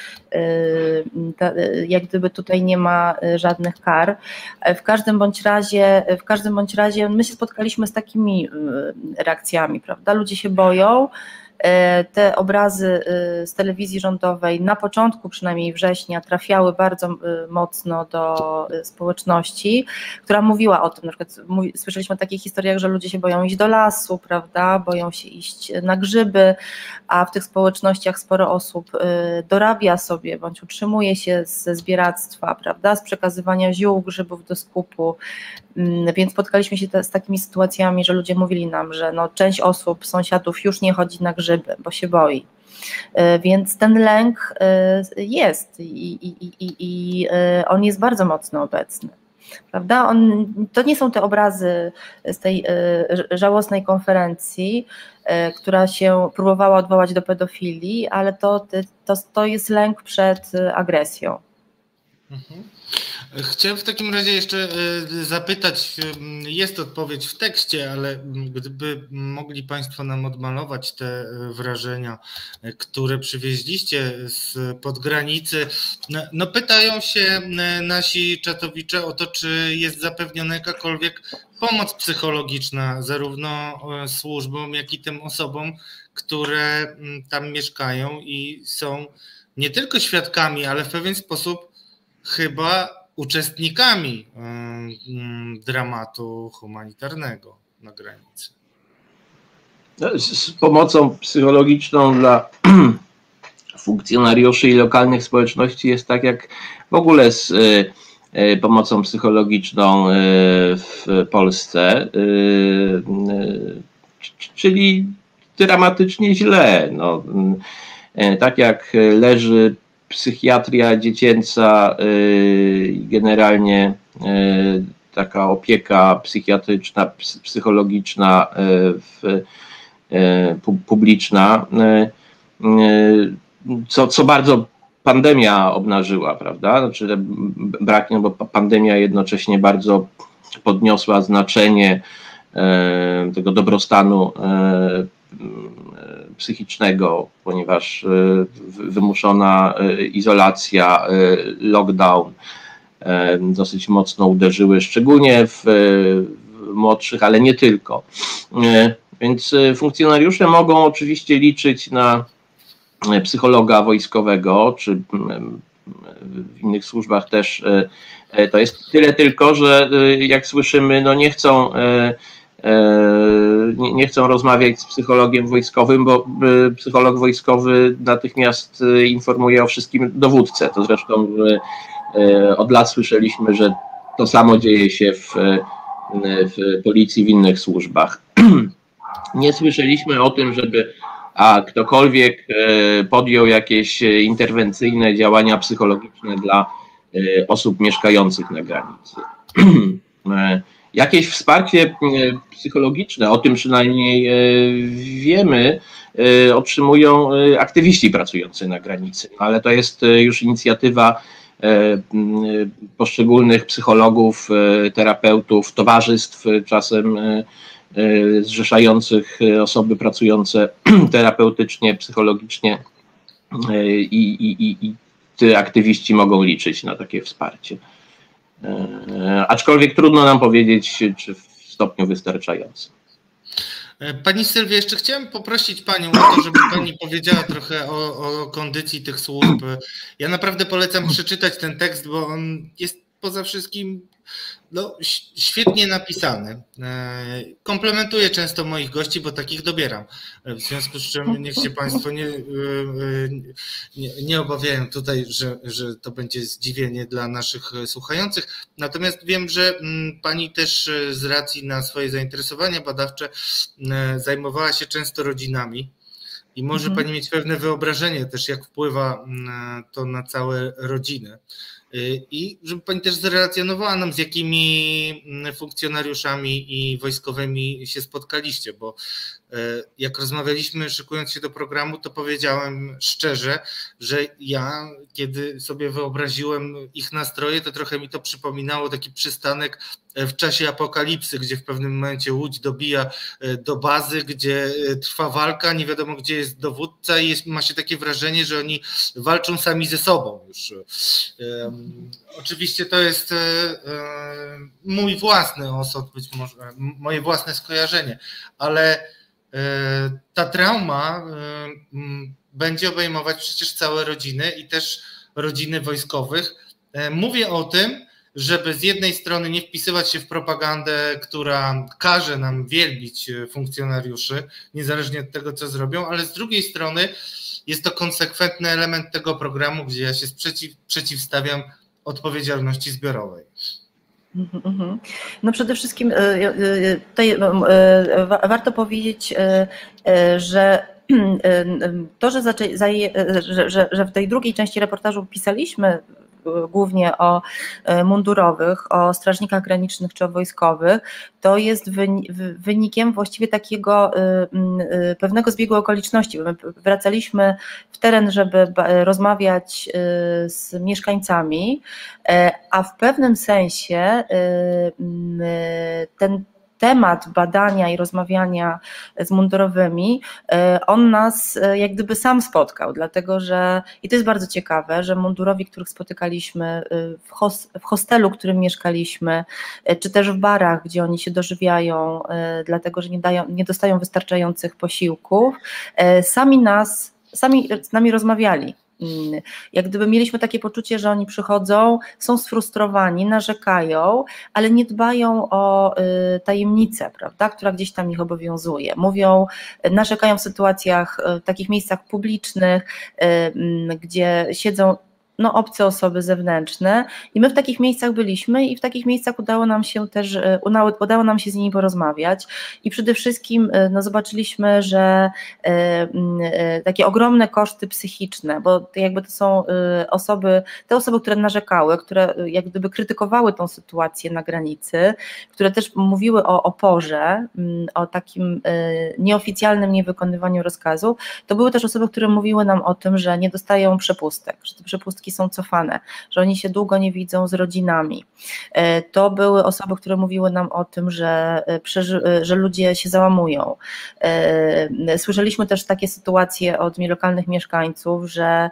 Speaker 3: jak gdyby tutaj nie ma żadnych kar. W każdym bądź razie my się spotkaliśmy z takimi reakcjami, prawda? Ludzie się boją. Te obrazy z telewizji rządowej na początku przynajmniej września trafiały bardzo mocno do społeczności, która mówiła o tym, na przykład słyszeliśmy o takich historiach, że ludzie się boją iść do lasu, prawda, boją się iść na grzyby, a w tych społecznościach sporo osób dorabia sobie bądź utrzymuje się ze zbieractwa, prawda, z przekazywania ziół, grzybów do skupu, więc spotkaliśmy się z takimi sytuacjami, że ludzie mówili nam, że no, część osób, sąsiadów już nie chodzi na grzyby, bo się boi. Więc ten lęk jest i on jest bardzo mocno obecny. Prawda? To nie są te obrazy z tej żałosnej konferencji, która się próbowała odwołać do pedofilii, ale to jest lęk przed agresją.
Speaker 2: Mhm. Chciałem w takim razie jeszcze zapytać, jest odpowiedź w tekście, ale gdyby mogli Państwo nam odmalować te wrażenia, które przywieźliście spod granicy. No pytają się nasi czatowicze o to, czy jest zapewniona jakakolwiek pomoc psychologiczna zarówno służbom, jak i tym osobom, które tam mieszkają i są nie tylko świadkami, ale w pewien sposób chyba uczestnikami dramatu humanitarnego na granicy.
Speaker 4: Z pomocą psychologiczną dla funkcjonariuszy i lokalnych społeczności jest tak jak w ogóle z pomocą psychologiczną w Polsce, czyli dramatycznie źle. No, tak jak leży psychiatria dziecięca, generalnie taka opieka psychiatryczna, psychologiczna, publiczna, co bardzo pandemia obnażyła, prawda? Znaczy brak, bo pandemia jednocześnie bardzo podniosła znaczenie tego dobrostanu psychicznego, ponieważ wymuszona izolacja, lockdown dosyć mocno uderzyły, szczególnie w młodszych, ale nie tylko. Więc funkcjonariusze mogą oczywiście liczyć na psychologa wojskowego, czy w innych służbach też to jest tyle tylko, że jak słyszymy, no nie chcą rozmawiać z psychologiem wojskowym, bo psycholog wojskowy natychmiast informuje o wszystkim dowódcę. To zresztą od lat słyszeliśmy, że to samo dzieje się w policji, w innych służbach. Nie słyszeliśmy o tym, żeby ktokolwiek podjął jakieś interwencyjne działania psychologiczne dla osób mieszkających na granicy. Jakieś wsparcie psychologiczne, o tym przynajmniej wiemy, otrzymują aktywiści pracujący na granicy, ale to jest już inicjatywa poszczególnych psychologów, terapeutów, towarzystw, czasem zrzeszających osoby pracujące terapeutycznie, psychologicznie i te aktywiści mogą liczyć na takie wsparcie. Aczkolwiek trudno nam powiedzieć, czy w stopniu wystarczającym.
Speaker 2: Pani Sylwia, jeszcze chciałem poprosić Panią o to, żeby Pani powiedziała trochę o kondycji tych służb. Ja naprawdę polecam przeczytać ten tekst, bo on jest poza wszystkim No, świetnie napisany. Komplementuję często moich gości, bo takich dobieram. W związku z czym niech się Państwo nie obawiają tutaj, że to będzie zdziwienie dla naszych słuchających. Natomiast wiem, że Pani też z racji na swoje zainteresowania badawcze zajmowała się często rodzinami. I może Pani mieć pewne wyobrażenie też, jak wpływa to na całe rodziny. I żeby Pani też zrelacjonowała nam, z jakimi funkcjonariuszami i wojskowymi się spotkaliście, bo jak rozmawialiśmy, szykując się do programu, to powiedziałem szczerze, że ja, kiedy sobie wyobraziłem ich nastroje, to trochę mi to przypominało taki przystanek w czasie apokalipsy, gdzie w pewnym momencie łódź dobija do bazy, gdzie trwa walka, nie wiadomo gdzie jest dowódca i ma się takie wrażenie, że oni walczą sami ze sobą już. Oczywiście to jest mój własny osąd, być może moje własne skojarzenie, ale ta trauma będzie obejmować przecież całe rodziny i też rodziny wojskowych. Mówię o tym, żeby z jednej strony nie wpisywać się w propagandę, która każe nam wielbić funkcjonariuszy, niezależnie od tego, co zrobią, ale z drugiej strony jest to konsekwentny element tego programu, gdzie ja się przeciwstawiam odpowiedzialności zbiorowej.
Speaker 3: No przede wszystkim tutaj warto powiedzieć, że to, że w tej drugiej części reportażu pisaliśmy głównie o mundurowych, o strażnikach granicznych czy o wojskowych, to jest wynikiem właściwie takiego pewnego zbiegu okoliczności. My wracaliśmy w teren, żeby rozmawiać z mieszkańcami, a w pewnym sensie ten temat badania i rozmawiania z mundurowymi, on nas jak gdyby sam spotkał, dlatego że, i to jest bardzo ciekawe, że mundurowi, których spotykaliśmy w hostelu, w którym mieszkaliśmy, czy też w barach, gdzie oni się dożywiają, dlatego że nie dostają wystarczających posiłków, sami z nami rozmawiali. Jak gdyby mieliśmy takie poczucie, że oni przychodzą, są sfrustrowani, narzekają, ale nie dbają o tajemnicę, prawda, która gdzieś tam ich obowiązuje. Mówią, narzekają w sytuacjach, w takich miejscach publicznych, gdzie siedzą obce osoby zewnętrzne i my w takich miejscach byliśmy i w takich miejscach udało nam się z nimi porozmawiać i przede wszystkim zobaczyliśmy, że takie ogromne koszty psychiczne, bo jakby to są te osoby, które narzekały, które jak gdyby krytykowały tą sytuację na granicy, które też mówiły o oporze, o takim nieoficjalnym niewykonywaniu rozkazu, to były też osoby, które mówiły nam o tym, że nie dostają przepustek, że te przepustki są cofane, że oni się długo nie widzą z rodzinami. To były osoby, które mówiły nam o tym, że ludzie się załamują. Słyszeliśmy też takie sytuacje od lokalnych mieszkańców, że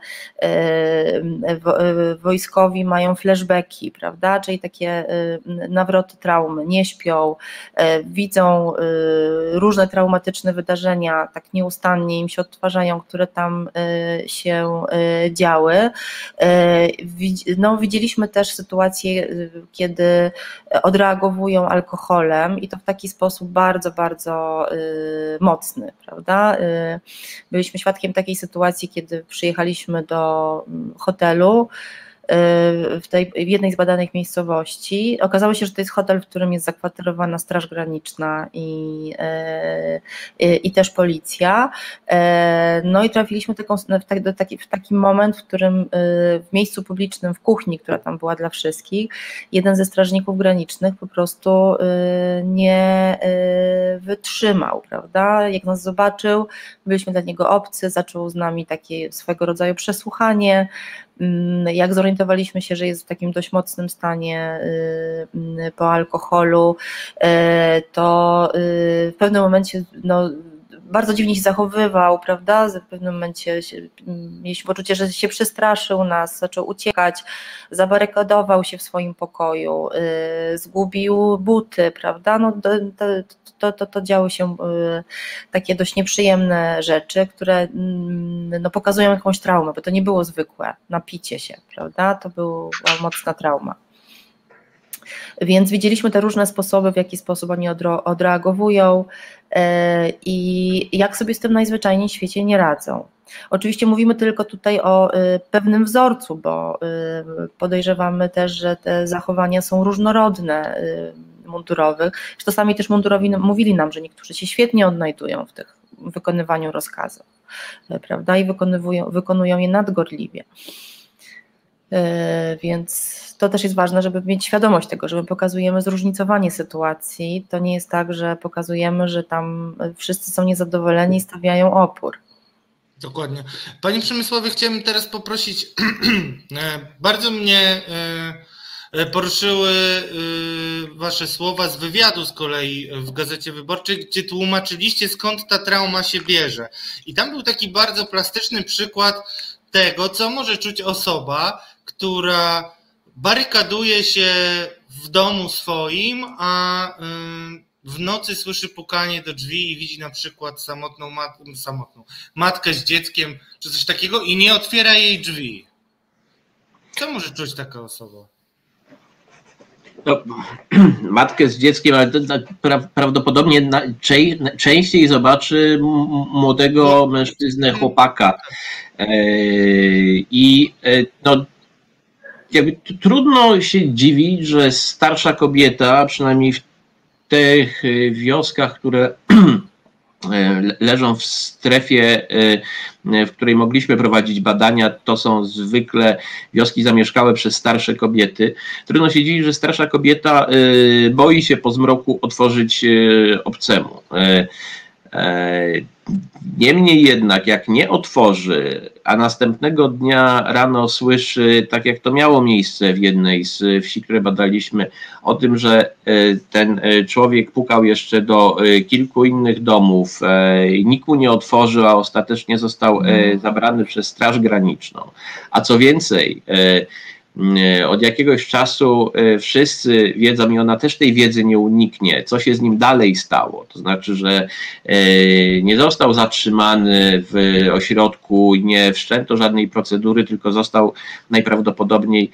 Speaker 3: wojskowi mają flashbacki, prawda, czyli takie nawroty traumy, nie śpią, widzą różne traumatyczne wydarzenia, tak nieustannie im się odtwarzają, które tam się działy. Widzieliśmy też sytuacje, kiedy odreagowują alkoholem i to w taki sposób bardzo, bardzo mocny, prawda? Byliśmy świadkiem takiej sytuacji, kiedy przyjechaliśmy do hotelu w jednej z badanych miejscowości. Okazało się, że to jest hotel, w którym jest zakwaterowana Straż Graniczna i też policja. No i trafiliśmy w taki moment, w którym w miejscu publicznym, w kuchni, która tam była dla wszystkich, jeden ze strażników granicznych po prostu nie wytrzymał, prawda? Jak nas zobaczył, byliśmy dla niego obcy, zaczął z nami takie swego rodzaju przesłuchanie. Jak zorientowaliśmy się, że jest w takim dość mocnym stanie po alkoholu, to w pewnym momencie bardzo dziwnie się zachowywał, prawda? W pewnym momencie mieliśmy poczucie, że się przestraszył nas, zaczął uciekać, zabarykadował się w swoim pokoju, zgubił buty, prawda? To działy się takie dość nieprzyjemne rzeczy, które pokazują jakąś traumę, bo to nie było zwykłe napicie się, prawda? To była mocna trauma. Więc widzieliśmy te różne sposoby, w jaki sposób oni odreagowują i jak sobie z tym najzwyczajniej w świecie nie radzą. Oczywiście mówimy tylko tutaj o pewnym wzorcu, bo podejrzewamy też, że te zachowania są różnorodne mundurowych. Czasami też mundurowi mówili nam, że niektórzy się świetnie odnajdują w tych wykonywaniu rozkazów, prawda, i wykonują je nadgorliwie. Więc to też jest ważne, żeby mieć świadomość tego, że my pokazujemy zróżnicowanie sytuacji. To nie jest tak, że pokazujemy, że tam wszyscy są niezadowoleni i stawiają opór.
Speaker 2: Dokładnie. Panie Przemysławie, chciałem teraz poprosić, bardzo mnie poruszyły wasze słowa z wywiadu z kolei w Gazecie Wyborczej, gdzie tłumaczyliście, skąd ta trauma się bierze. I tam był taki bardzo plastyczny przykład tego, co może czuć osoba, która barykaduje się w domu swoim, a w nocy słyszy pukanie do drzwi i widzi na przykład samotną matkę z dzieckiem, czy coś takiego i nie otwiera jej drzwi. Co może czuć taka osoba?
Speaker 4: No, matkę z dzieckiem, ale prawdopodobnie częściej zobaczy młodego mężczyznę, chłopaka. I no, jakby trudno się dziwić, że starsza kobieta, przynajmniej w tych wioskach, które leżą w strefie, w której mogliśmy prowadzić badania, to są zwykle wioski zamieszkałe przez starsze kobiety. Trudno się dziwić, że starsza kobieta boi się po zmroku otworzyć obcemu. Niemniej jednak, jak nie otworzy, a następnego dnia rano słyszy, tak jak to miało miejsce w jednej z wsi, które badaliśmy, o tym, że ten człowiek pukał jeszcze do kilku innych domów, nikt mu nie otworzył, a ostatecznie został zabrany przez Straż Graniczną. A co więcej, od jakiegoś czasu wszyscy wiedzą i ona też tej wiedzy nie uniknie, co się z nim dalej stało. To znaczy, że nie został zatrzymany w ośrodku, nie wszczęto żadnej procedury, tylko został najprawdopodobniej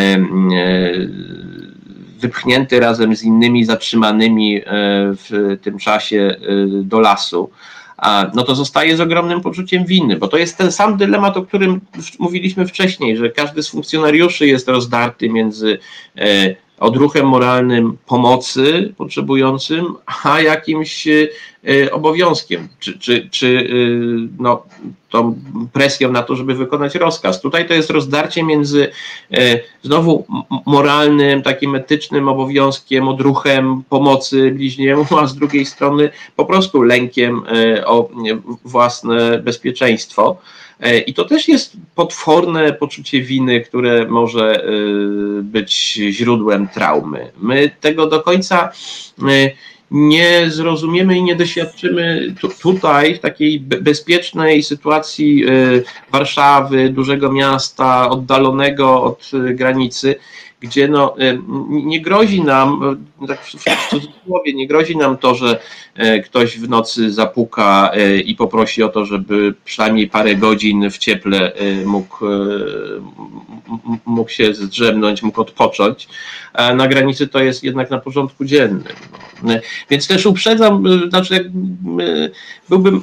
Speaker 4: wypchnięty razem z innymi zatrzymanymi w tym czasie do lasu. No to zostaje z ogromnym poczuciem winy, bo to jest ten sam dylemat, o którym mówiliśmy wcześniej, że każdy z funkcjonariuszy jest rozdarty między odruchem moralnym pomocy potrzebującym, a jakimś obowiązkiem, czy no, tą presją na to, żeby wykonać rozkaz. Tutaj to jest rozdarcie między znowu moralnym, takim etycznym obowiązkiem, odruchem pomocy bliźniemu, a z drugiej strony po prostu lękiem o własne bezpieczeństwo. I to też jest potworne poczucie winy, które może być źródłem traumy. My tego do końca nie zrozumiemy i nie doświadczymy tutaj, w takiej bezpiecznej sytuacji Warszawy, dużego miasta, oddalonego od granicy, gdzie no, nie grozi nam, tak w cudzysłowie, nie grozi nam to, że ktoś w nocy zapuka i poprosi o to, żeby przynajmniej parę godzin w cieple mógł się zdrzemnąć, mógł odpocząć. A na granicy to jest jednak na porządku dziennym. Więc też uprzedzam, znaczy byłbym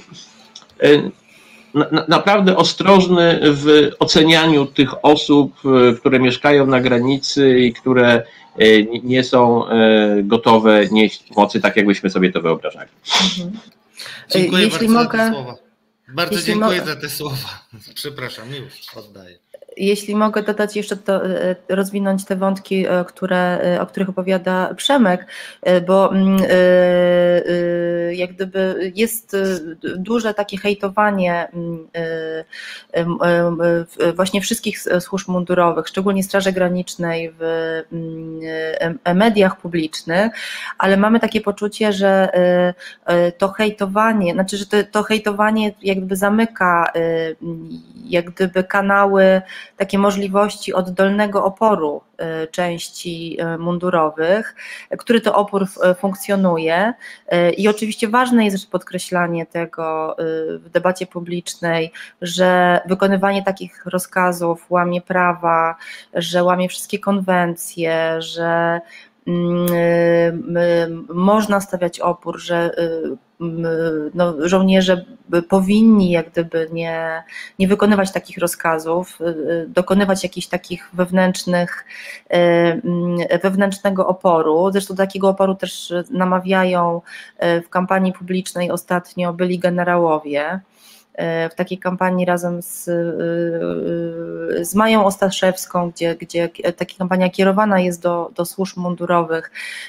Speaker 4: naprawdę ostrożny w ocenianiu tych osób, które mieszkają na granicy i które nie są gotowe nieść pomocy tak, jakbyśmy sobie to wyobrażali.
Speaker 2: Dziękuję bardzo za te słowa. Bardzo dziękuję za te słowa. Przepraszam, już oddaję.
Speaker 3: Jeśli mogę dodać jeszcze to, rozwinąć te wątki, o których opowiada Przemek, bo jak gdyby jest duże takie hejtowanie właśnie wszystkich służb mundurowych, szczególnie Straży Granicznej w mediach publicznych, ale mamy takie poczucie, że to hejtowanie, znaczy, że to hejtowanie jak gdyby zamyka jak gdyby kanały, takie możliwości oddolnego oporu części mundurowych, który to opór funkcjonuje i oczywiście ważne jest podkreślanie tego w debacie publicznej, że wykonywanie takich rozkazów łamie prawa, że łamie wszystkie konwencje, że można stawiać opór, że żołnierze powinni jak gdyby nie wykonywać takich rozkazów, dokonywać jakichś takich wewnętrznego oporu. Zresztą do takiego oporu też namawiają w kampanii publicznej ostatnio byli generałowie. W takiej kampanii razem z Mają Ostaszewską, gdzie taka kampania kierowana jest do służb mundurowych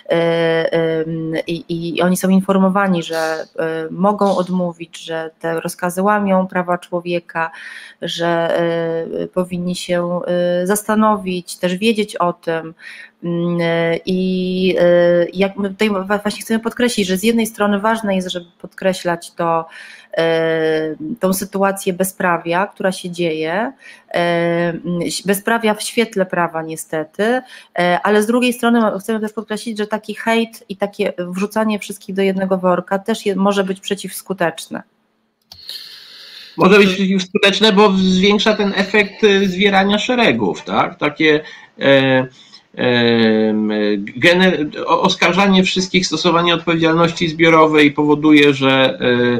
Speaker 3: i oni są informowani, że mogą odmówić, że te rozkazy łamią prawa człowieka, że powinni się zastanowić, też wiedzieć o tym. I jak my tutaj właśnie chcemy podkreślić, że z jednej strony ważne jest, żeby podkreślać tą sytuację bezprawia, która się dzieje, bezprawia w świetle prawa niestety, ale z drugiej strony chcemy też podkreślić, że taki hejt i takie wrzucanie wszystkich do jednego worka też może być przeciwskuteczne.
Speaker 4: Może być przeciwskuteczne, bo zwiększa ten efekt zwierania szeregów, tak? Takie oskarżanie wszystkich, stosowanie odpowiedzialności zbiorowej powoduje, że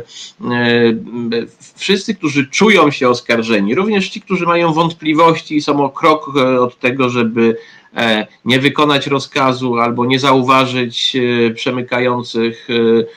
Speaker 4: wszyscy, którzy czują się oskarżeni, również ci, którzy mają wątpliwości, są o krok od tego, żeby nie wykonać rozkazu albo nie zauważyć przemykających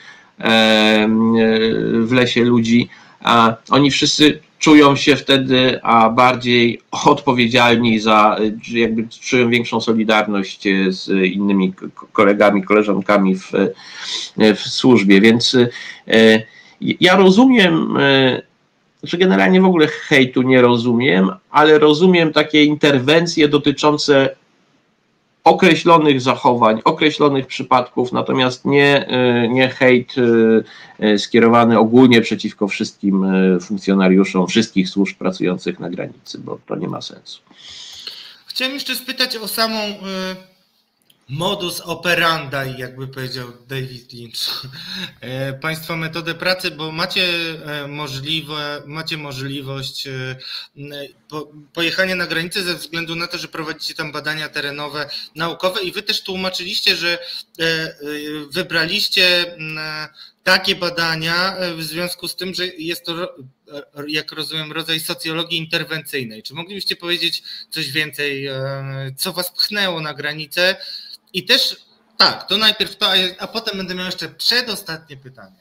Speaker 4: w lesie ludzi, a oni wszyscy czują się wtedy bardziej odpowiedzialni jakby czują większą solidarność z innymi kolegami, koleżankami w służbie, więc ja rozumiem, że generalnie w ogóle hejtu nie rozumiem, ale rozumiem takie interwencje dotyczące określonych zachowań, określonych przypadków, natomiast nie hejt skierowany ogólnie przeciwko wszystkim funkcjonariuszom wszystkich służb pracujących na granicy, bo to nie ma sensu.
Speaker 2: Chciałem jeszcze spytać o samą modus operandi, jakby powiedział David Lynch. Państwo metodę pracy, bo macie możliwość pojechania na granicę ze względu na to, że prowadzicie tam badania terenowe, naukowe i wy też tłumaczyliście, że wybraliście takie badania w związku z tym, że jest to, jak rozumiem, rodzaj socjologii interwencyjnej. Czy moglibyście powiedzieć coś więcej, co was pchnęło na granicę? I też, tak, to najpierw to, a potem będę miał jeszcze przedostatnie pytanie.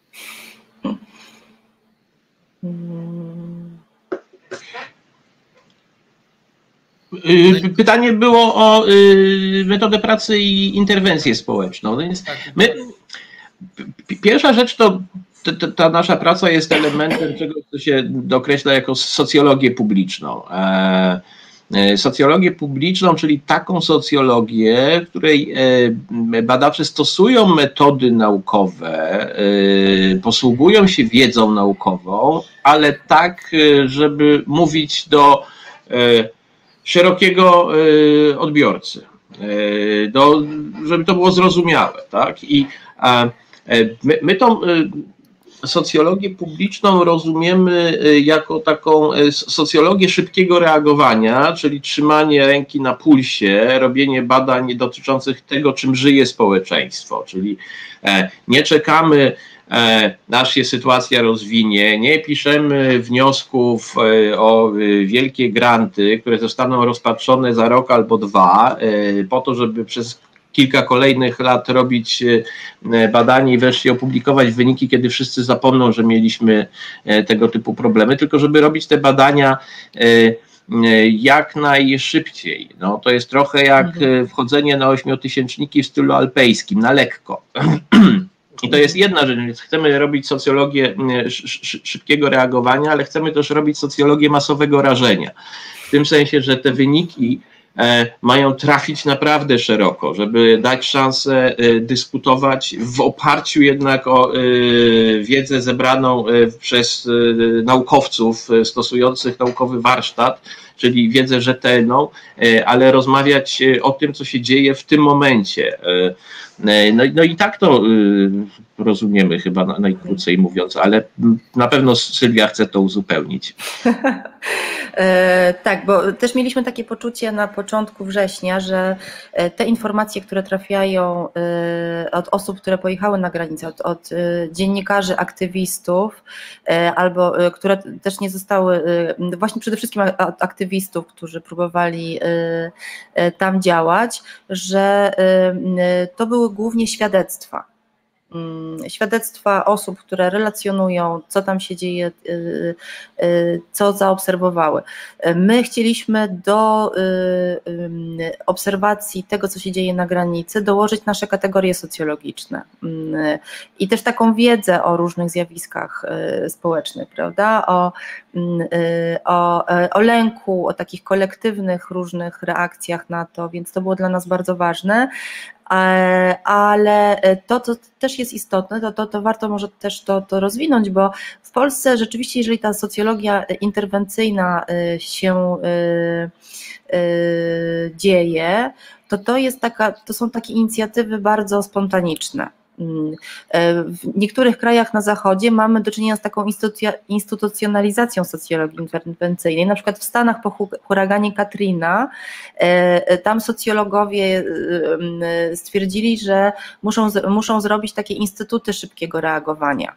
Speaker 4: Pytanie było o metodę pracy i interwencję społeczną. Więc pierwsza rzecz to ta nasza praca jest elementem czegoś, co się określa jako socjologię publiczną. Socjologię publiczną, czyli taką socjologię, w której badacze stosują metody naukowe, posługują się wiedzą naukową, ale tak, żeby mówić do szerokiego odbiorcy, żeby to było zrozumiałe, tak? I my tą socjologię publiczną rozumiemy jako taką socjologię szybkiego reagowania, czyli trzymanie ręki na pulsie, robienie badań dotyczących tego, czym żyje społeczeństwo, czyli nie czekamy, aż się sytuacja rozwinie, nie piszemy wniosków o wielkie granty, które zostaną rozpatrzone za rok albo dwa, po to, żeby przez kilka kolejnych lat robić badanie i wreszcie opublikować wyniki, kiedy wszyscy zapomną, że mieliśmy tego typu problemy, tylko żeby robić te badania jak najszybciej. No, to jest trochę jak wchodzenie na ośmiotysięczniki w stylu alpejskim, na lekko. I to jest jedna rzecz, więc chcemy robić socjologię szybkiego reagowania, ale chcemy też robić socjologię masowego rażenia. W tym sensie, że te wyniki mają trafić naprawdę szeroko, żeby dać szansę dyskutować w oparciu jednak o wiedzę zebraną przez naukowców stosujących naukowy warsztat, czyli wiedzę rzetelną, ale rozmawiać o tym, co się dzieje w tym momencie. No i tak to rozumiemy chyba najkrócej mówiąc, ale na pewno Sylwia chce to uzupełnić.
Speaker 3: Tak, bo też mieliśmy takie poczucie na początku września, że te informacje, które trafiają od osób, które pojechały na granicę, od dziennikarzy, aktywistów, albo które też nie zostały, właśnie przede wszystkim aktywistów, którzy próbowali tam działać, że to były głównie świadectwa osób, które relacjonują, co tam się dzieje, co zaobserwowały. My chcieliśmy do obserwacji tego, co się dzieje na granicy, dołożyć nasze kategorie socjologiczne i też taką wiedzę o różnych zjawiskach społecznych, prawda? O lęku, o takich kolektywnych różnych reakcjach na to, więc to było dla nas bardzo ważne. Ale to, co też jest istotne, to warto może też to rozwinąć, bo w Polsce rzeczywiście, jeżeli ta socjologia interwencyjna się dzieje, to są takie inicjatywy bardzo spontaniczne. W niektórych krajach na zachodzie mamy do czynienia z taką instytucjonalizacją socjologii interwencyjnej, na przykład w Stanach po huraganie Katrina, tam socjologowie stwierdzili, że muszą zrobić takie instytuty szybkiego reagowania.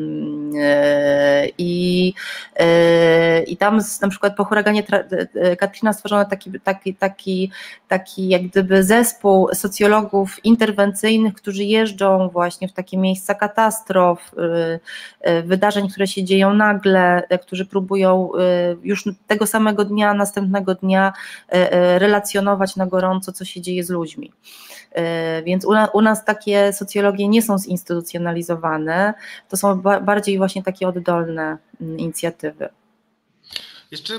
Speaker 3: I tam na przykład po huraganie Katrina stworzono taki jak gdyby zespół socjologów interwencyjnych, którzy jeżdżą właśnie w takie miejsca katastrof, wydarzeń, które się dzieją nagle, którzy próbują już tego samego dnia, następnego dnia relacjonować na gorąco, co się dzieje z ludźmi. Więc u nas takie socjologie nie są zinstytucjonalizowane, to są bardziej właśnie takie oddolne inicjatywy.
Speaker 2: Jeszcze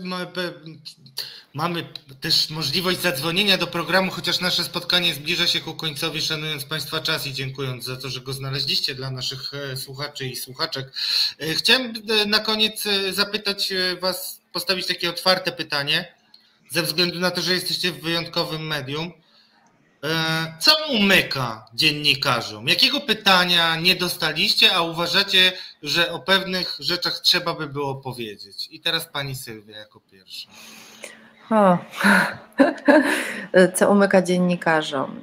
Speaker 2: mamy też możliwość zadzwonienia do programu, chociaż nasze spotkanie zbliża się ku końcowi, szanując Państwa czas i dziękując za to, że go znaleźliście dla naszych słuchaczy i słuchaczek. Chciałem na koniec zapytać Was, postawić takie otwarte pytanie, ze względu na to, że jesteście w wyjątkowym medium. Co umyka dziennikarzom? Jakiego pytania nie dostaliście, a uważacie, że o pewnych rzeczach trzeba by było powiedzieć? I teraz pani Sylwia jako pierwsza.
Speaker 3: Co umyka dziennikarzom?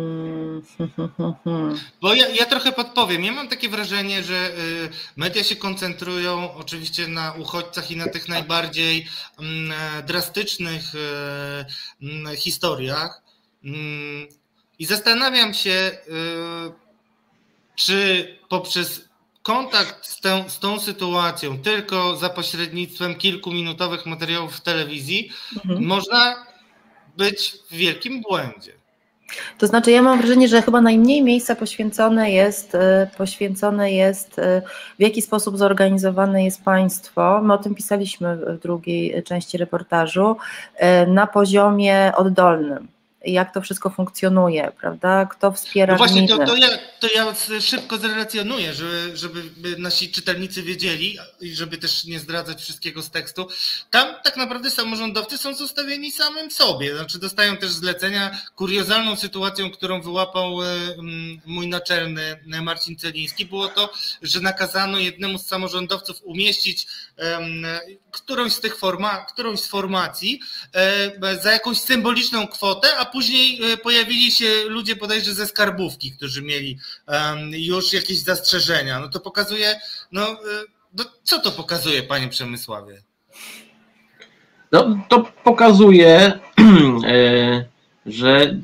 Speaker 2: Bo ja trochę podpowiem. Ja mam takie wrażenie, że media się koncentrują oczywiście na uchodźcach i na tych najbardziej drastycznych historiach. I zastanawiam się, czy poprzez kontakt z tą sytuacją tylko za pośrednictwem kilkuminutowych materiałów w telewizji można być w wielkim błędzie.
Speaker 3: To znaczy ja mam wrażenie, że chyba najmniej miejsca poświęcone jest w jaki sposób zorganizowane jest państwo. My o tym pisaliśmy w drugiej części reportażu, na poziomie oddolnym. Jak to wszystko funkcjonuje, prawda? Kto wspiera
Speaker 2: no właśnie,
Speaker 3: gminy.
Speaker 2: to ja szybko zrelacjonuję, żeby nasi czytelnicy wiedzieli i żeby też nie zdradzać wszystkiego z tekstu. Tam tak naprawdę samorządowcy są zostawieni samym sobie, znaczy dostają też zlecenia. Kuriozalną sytuacją, którą wyłapał mój naczelny Marcin Celiński, było to, że nakazano jednemu z samorządowców umieścić którąś z formacji za jakąś symboliczną kwotę, a później pojawili się ludzie bodajże ze skarbówki, którzy mieli już jakieś zastrzeżenia. No to pokazuje, co to pokazuje, panie Przemysławie?
Speaker 4: No, to pokazuje, że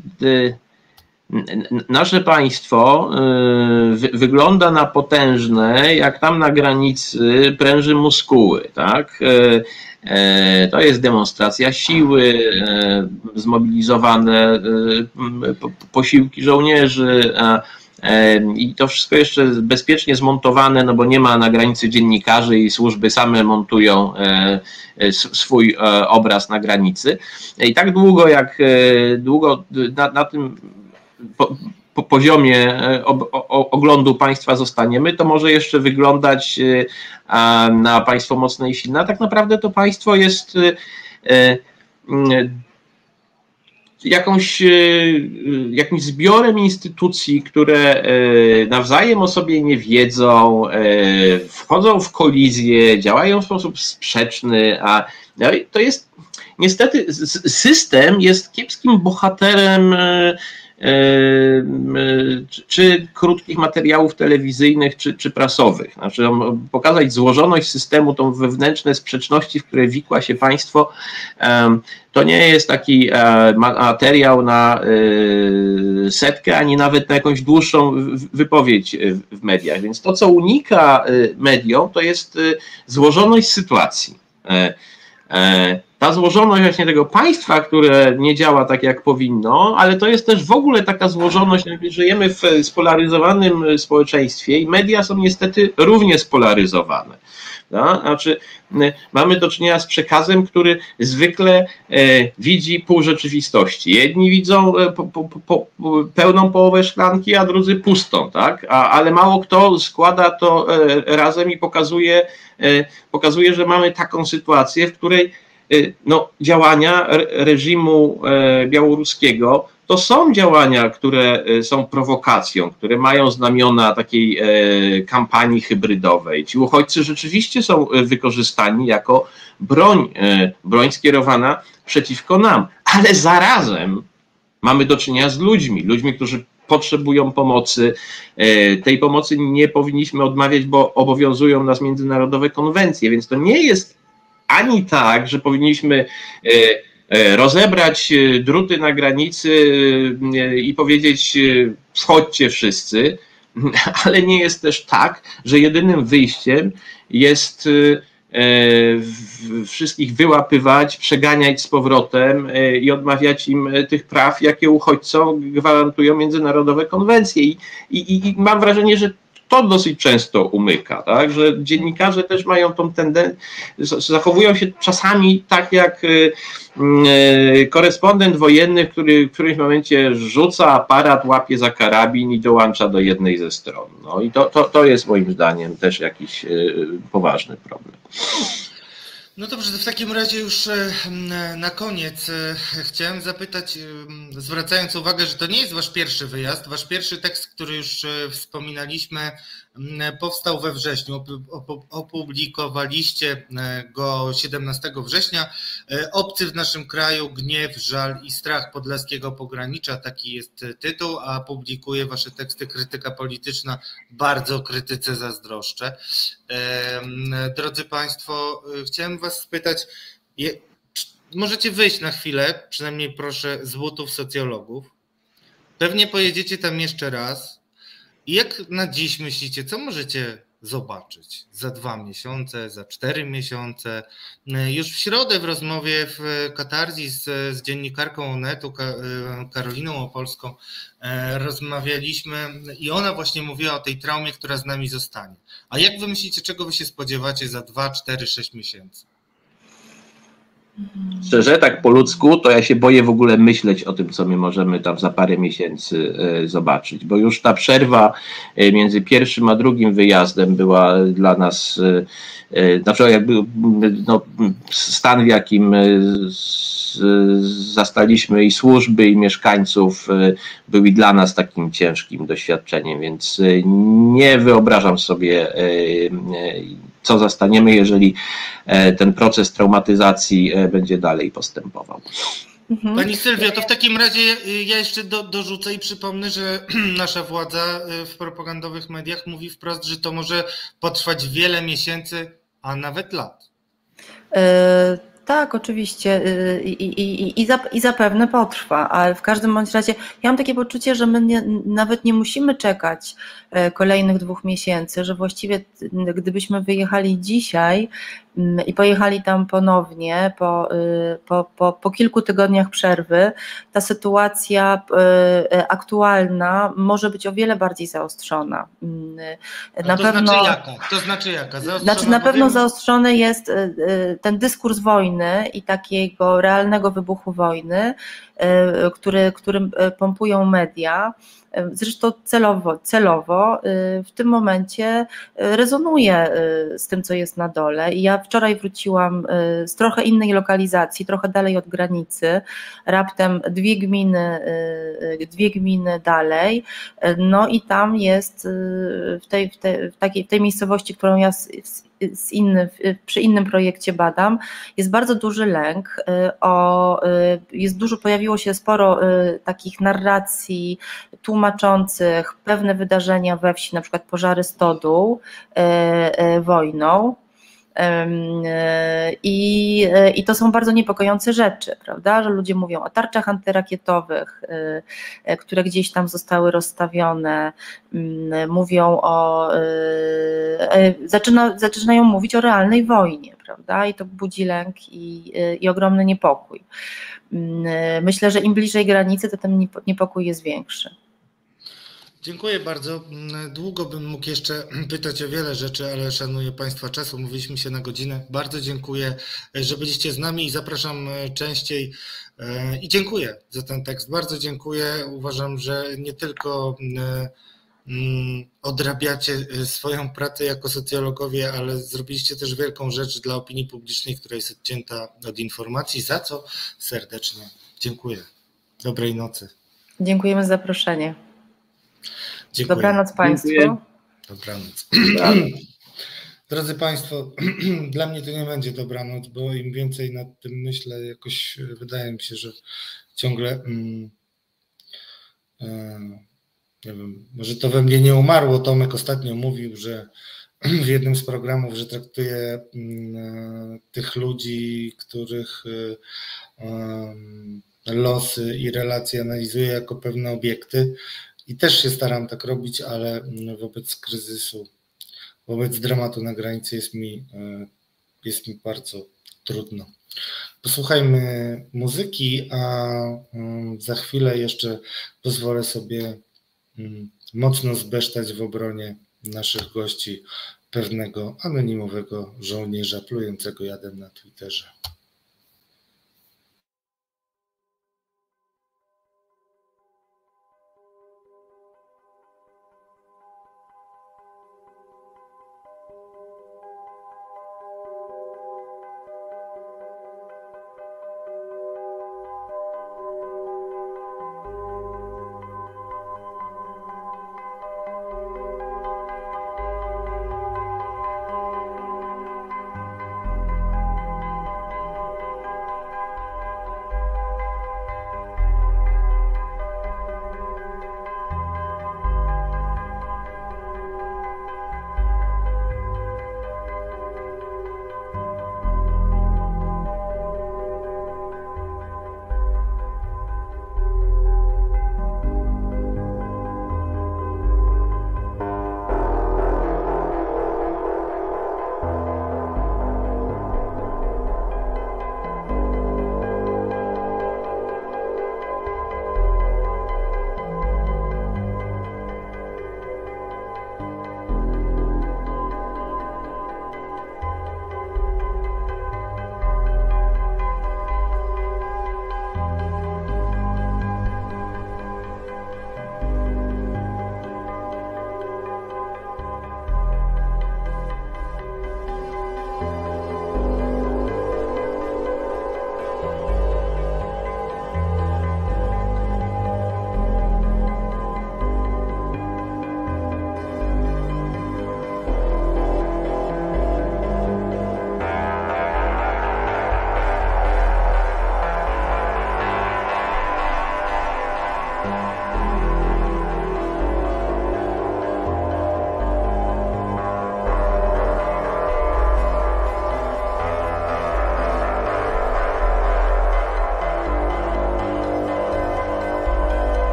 Speaker 4: nasze państwo wygląda na potężne, jak tam na granicy pręży muskuły, tak? To jest demonstracja siły, zmobilizowane posiłki żołnierzy i to wszystko jeszcze bezpiecznie zmontowane, no bo nie ma na granicy dziennikarzy i służby same montują swój obraz na granicy. I tak długo, jak długo na tym poziomie oglądu państwa zostaniemy, to może jeszcze wyglądać na państwo mocne i silne, a tak naprawdę to państwo jest jakimś zbiorem instytucji, które nawzajem o sobie nie wiedzą, wchodzą w kolizję, działają w sposób sprzeczny, a to jest niestety system jest kiepskim bohaterem czy krótkich materiałów telewizyjnych, czy prasowych. Znaczy pokazać złożoność systemu, tą wewnętrzne sprzeczności, w które wikła się państwo, to nie jest taki materiał na setkę, ani nawet na jakąś dłuższą wypowiedź w mediach. Więc to, co unika mediom, to jest złożoność sytuacji. Ta złożoność właśnie tego państwa, które nie działa tak, jak powinno, ale to jest też w ogóle taka złożoność, żyjemy w spolaryzowanym społeczeństwie i media są niestety równie spolaryzowane. No? Znaczy, mamy do czynienia z przekazem, który zwykle widzi pół rzeczywistości. Jedni widzą pełną połowę szklanki, a drudzy pustą, tak? Ale mało kto składa to razem i pokazuje, że mamy taką sytuację, w której działania reżimu białoruskiego to są działania, które są prowokacją, które mają znamiona takiej kampanii hybrydowej. Ci uchodźcy rzeczywiście są wykorzystani jako broń skierowana przeciwko nam, ale zarazem mamy do czynienia z ludźmi, którzy potrzebują pomocy. Tej pomocy nie powinniśmy odmawiać, bo obowiązują nas międzynarodowe konwencje, więc to nie jest ani tak, że powinniśmy rozebrać druty na granicy i powiedzieć wchodźcie wszyscy, ale nie jest też tak, że jedynym wyjściem jest wszystkich wyłapywać, przeganiać z powrotem i odmawiać im tych praw, jakie uchodźcom gwarantują międzynarodowe konwencje. I mam wrażenie, że to dosyć często umyka, tak? Że dziennikarze też mają tą tendencję, zachowują się czasami tak jak korespondent wojenny, który w którymś momencie rzuca aparat, łapie za karabin i dołącza do jednej ze stron. No i to jest moim zdaniem też jakiś poważny problem.
Speaker 2: No dobrze, to w takim razie już na koniec chciałem zapytać, zwracając uwagę, że to nie jest wasz pierwszy wyjazd, wasz pierwszy tekst, który już wspominaliśmy, powstał we wrześniu, opublikowaliście go 17 września. Obcy w naszym kraju, gniew, żal i strach podlaskiego pogranicza, taki jest tytuł, a publikuje wasze teksty krytyka polityczna, bardzo krytyce zazdroszczę. Drodzy Państwo, chciałem was spytać, możecie wyjść na chwilę, przynajmniej proszę, z butów socjologów. Pewnie pojedziecie tam jeszcze raz. I jak na dziś myślicie, co możecie zobaczyć za 2 miesiące, za 4 miesiące? Już w środę w rozmowie w Katarzis z dziennikarką Onetu, Karoliną Opolską, rozmawialiśmy i ona właśnie mówiła o tej traumie, która z nami zostanie. A jak wy myślicie, czego wy się spodziewacie za 2, 4, 6 miesięcy?
Speaker 4: Szczerze, tak po ludzku, to ja się boję w ogóle myśleć o tym, co my możemy tam za parę miesięcy zobaczyć, bo już ta przerwa między pierwszym a drugim wyjazdem była dla nas, znaczy jakby stan, w jakim zastaliśmy i służby, i mieszkańców, był i dla nas takim ciężkim doświadczeniem, więc nie wyobrażam sobie, co zastaniemy, jeżeli ten proces traumatyzacji będzie dalej postępował.
Speaker 2: Pani Sylwio, to w takim razie ja jeszcze dorzucę i przypomnę, że nasza władza w propagandowych mediach mówi wprost, że to może potrwać wiele miesięcy, a nawet lat.
Speaker 3: Tak, oczywiście i zapewne potrwa, ale w każdym bądź razie ja mam takie poczucie, że my nawet nie musimy czekać kolejnych 2 miesięcy, że właściwie gdybyśmy wyjechali dzisiaj i pojechali tam ponownie po kilku tygodniach przerwy, ta sytuacja aktualna może być o wiele bardziej zaostrzona.
Speaker 2: To znaczy jaka?
Speaker 3: Znaczy na pewno zaostrzony jest ten dyskurs wojny i takiego realnego wybuchu wojny, którym pompują media. Zresztą celowo w tym momencie rezonuje z tym, co jest na dole i ja wczoraj wróciłam z trochę innej lokalizacji, trochę dalej od granicy, raptem dwie gminy dalej, no i tam jest w tej miejscowości, którą ja przy innym projekcie badam, jest bardzo duży lęk, pojawiło się sporo takich narracji tłumaczących pewne wydarzenia we wsi, na przykład pożary stodół wojną. I to są bardzo niepokojące rzeczy, prawda, że ludzie mówią o tarczach antyrakietowych, które gdzieś tam zostały rozstawione, mówią zaczynają mówić o realnej wojnie, prawda, i to budzi lęk i ogromny niepokój. Myślę, że im bliżej granicy, to ten niepokój jest większy.
Speaker 2: Dziękuję bardzo. Długo bym mógł jeszcze pytać o wiele rzeczy, ale szanuję Państwa czas. Umówiliśmy się na godzinę. Bardzo dziękuję, że byliście z nami i zapraszam częściej. I dziękuję za ten tekst. Bardzo dziękuję. Uważam, że nie tylko odrabiacie swoją pracę jako socjologowie, ale zrobiliście też wielką rzecz dla opinii publicznej, która jest odcięta od informacji, za co serdecznie dziękuję. Dobrej nocy.
Speaker 3: Dziękujemy za zaproszenie.
Speaker 2: Dziękuję.
Speaker 3: Dobranoc Państwu.
Speaker 4: Dziękuję.
Speaker 2: Dobranoc. Drodzy Państwo, dla mnie to nie będzie dobranoc, bo im więcej nad tym myślę, jakoś wydaje mi się, że ciągle nie wiem, może to we mnie nie umarło. Tomek ostatnio mówił, że w jednym z programów, że traktuje tych ludzi, których losy i relacje analizuje jako pewne obiekty. I też się staram tak robić, ale wobec kryzysu, wobec dramatu na granicy jest mi bardzo trudno. Posłuchajmy muzyki, a za chwilę jeszcze pozwolę sobie mocno zbesztać w obronie naszych gości pewnego anonimowego żołnierza plującego jadem na Twitterze.